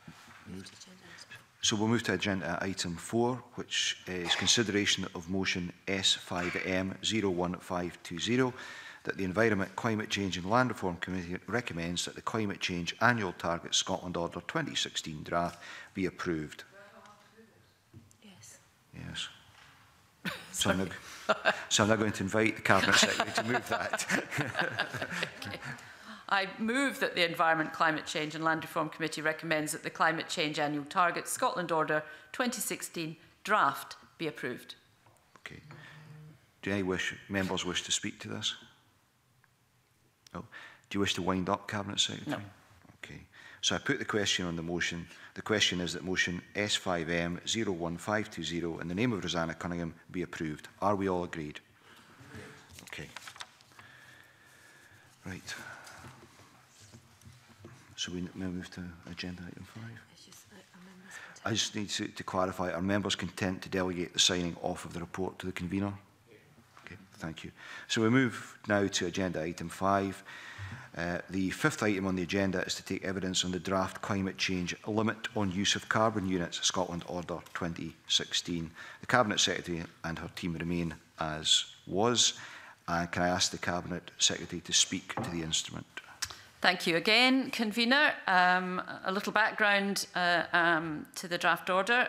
So we'll move to agenda item 4, which is consideration of motion S5M 01520, that the Environment, Climate Change and Land Reform Committee recommends that the Climate Change Annual Target Scotland Order 2016 draft be approved. Yes. Yes. So I'm now going to invite the Cabinet Secretary to move that. Okay. I move that the Environment, Climate Change and Land Reform Committee recommends that the Climate Change Annual Target Scotland Order 2016 draft be approved. Okay. Do any members wish to speak to this? No. Do you wish to wind up, Cabinet Secretary? No. Okay. So I put the question on the motion. The question is that motion S5M 01520 in the name of Rosanna Cunningham be approved. Are we all agreed? Okay. Right. So we move to agenda item 5. I just need to clarify, are members content to delegate the signing off of the report to the convener? Okay, thank you. So we move now to agenda item 5. The fifth item on the agenda is to take evidence on the draft climate change limit on use of carbon units, Scotland Order 2016. The Cabinet Secretary and her team remain as was. Can I ask the Cabinet Secretary to speak to the instrument? Thank you again, Convener. A little background to the draft order.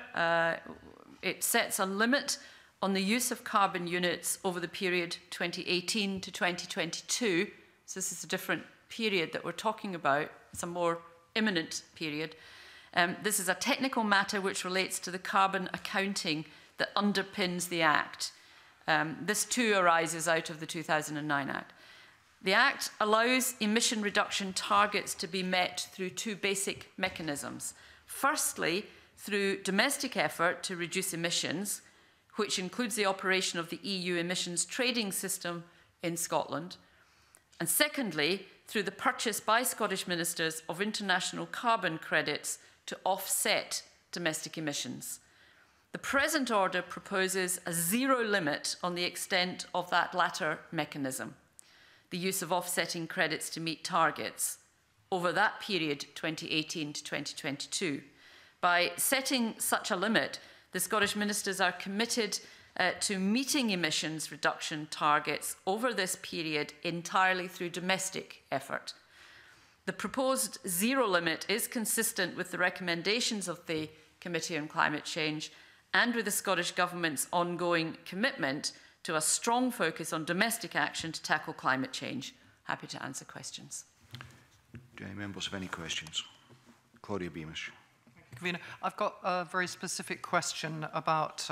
It sets a limit on the use of carbon units over the period 2018 to 2022. So this is a different period that we're talking about. It's a more imminent period. This is a technical matter which relates to the carbon accounting that underpins the Act. This too arises out of the 2009 Act. The Act allows emission reduction targets to be met through two basic mechanisms. Firstly, through domestic effort to reduce emissions, which includes the operation of the EU emissions trading system in Scotland. And secondly, through the purchase by Scottish ministers of international carbon credits to offset domestic emissions. The present order proposes a zero limit on the extent of that latter mechanism, the use of offsetting credits to meet targets over that period 2018 to 2022. By setting such a limit, the Scottish ministers are committed to meeting emissions reduction targets over this period entirely through domestic effort. The proposed zero limit is consistent with the recommendations of the Committee on Climate Change and with the Scottish Government's ongoing commitment to a strong focus on domestic action to tackle climate change. Happy to answer questions. Do any members have any questions? Claudia Beamish. Convener, I've got a very specific question about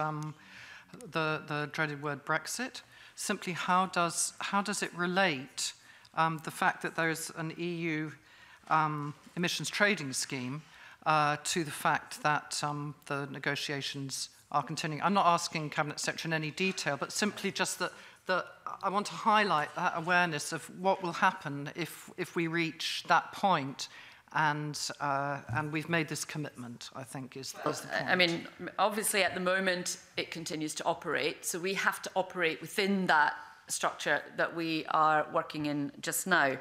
the dreaded word Brexit. Simply, how does it relate the fact that there's an EU emissions trading scheme to the fact that the negotiations are continuing? I'm not asking Cabinet Secretary in any detail, but simply just that I want to highlight that awareness of what will happen if we reach that point. And we've made this commitment, I think, is the point. I mean, obviously at the moment it continues to operate, so we have to operate within that structure that we are working in just now.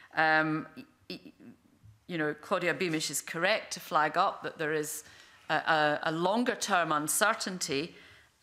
You know, Claudia Beamish is correct to flag up that there is a longer-term uncertainty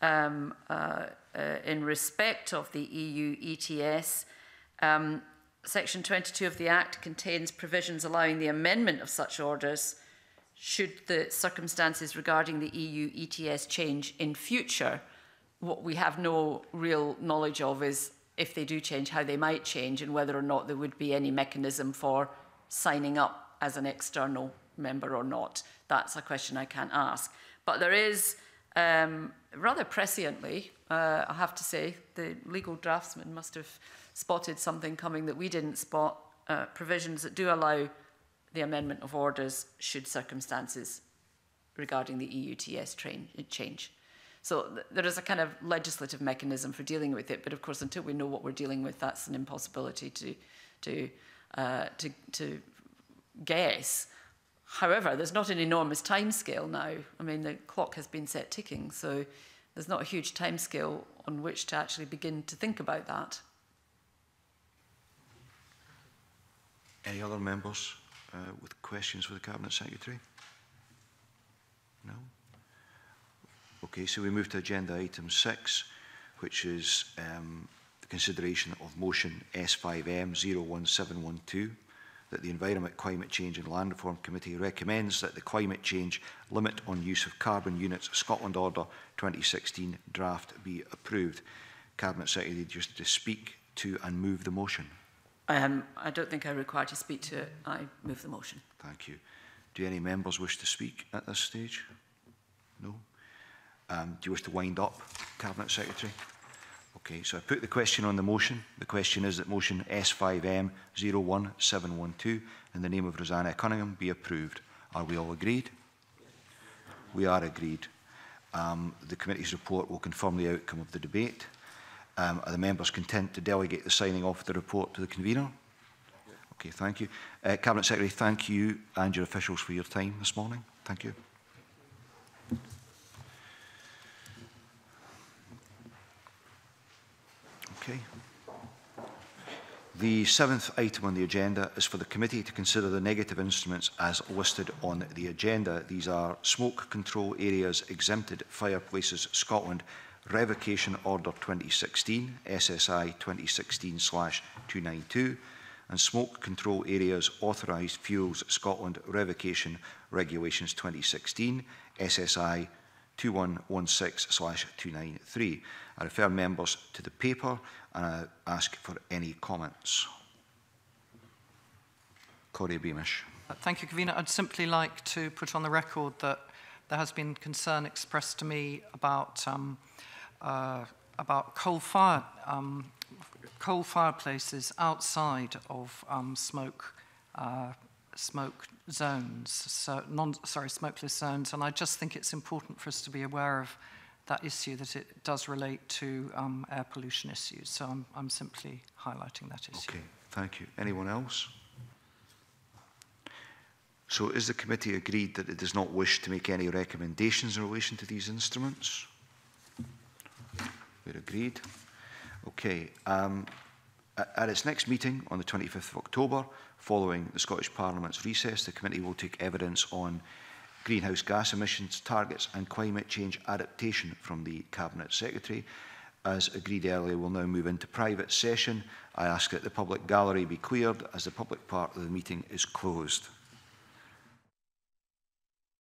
in respect of the EU ETS. Section 22 of the Act contains provisions allowing the amendment of such orders should the circumstances regarding the EU ETS change in future. What we have no real knowledge of is if they do change, how they might change and whether or not there would be any mechanism for signing up as an external member or not. That's a question I can't ask. But there is, rather presciently, I have to say, the legal draftsman must have spotted something coming that we didn't spot, provisions that do allow the amendment of orders should circumstances regarding the EU ETS change. So there is a kind of legislative mechanism for dealing with it, but of course until we know what we're dealing with, that's an impossibility to guess. However, there's not an enormous timescale now. I mean, the clock has been set ticking, so there's not a huge timescale on which to actually begin to think about that. Any other members with questions for the Cabinet Secretary? No? Okay, so we move to agenda item 6, which is the consideration of motion S5M 01712, that the Environment, Climate Change and Land Reform Committee recommends that the Climate Change Limit on Use of Carbon Units Scotland Order 2016 draft be approved. Cabinet Secretary, just to speak to and move the motion. I don't think I'm required to speak to it. I move the motion. Thank you. Do any members wish to speak at this stage? No? Do you wish to wind up, Cabinet Secretary? Okay, so I put the question on the motion. The question is that motion S5M 01712 in the name of Rosanna Cunningham be approved. Are we all agreed? We are agreed. The committee's report will confirm the outcome of the debate. Are the members content to delegate the signing off of the report to the convener? Okay, thank you. Cabinet Secretary, thank you and your officials for your time this morning. Thank you. Okay. The 7th item on the agenda is for the committee to consider the negative instruments as listed on the agenda. These are Smoke Control Areas Exempted Fireplaces Scotland Revocation Order 2016, SSI 2016/292, and Smoke Control Areas Authorised Fuels Scotland Revocation Regulations 2016, SSI 2116/293. I refer members to the paper and I ask for any comments. Corey Beamish. Thank you, Convener. I'd simply like to put on the record that there has been concern expressed to me about coal fireplaces outside of smoke zones, so smokeless zones, and I just think it's important for us to be aware of that issue, that it does relate to air pollution issues. So I'm simply highlighting that issue. Okay, thank you. Anyone else? So is the committee agreed that it does not wish to make any recommendations in relation to these instruments? We're agreed. Okay. At its next meeting on the 25th of October, following the Scottish Parliament's recess, the committee will take evidence on greenhouse gas emissions targets and climate change adaptation from the Cabinet Secretary. As agreed earlier, we'll now move into private session. I ask that the public gallery be cleared as the public part of the meeting is closed.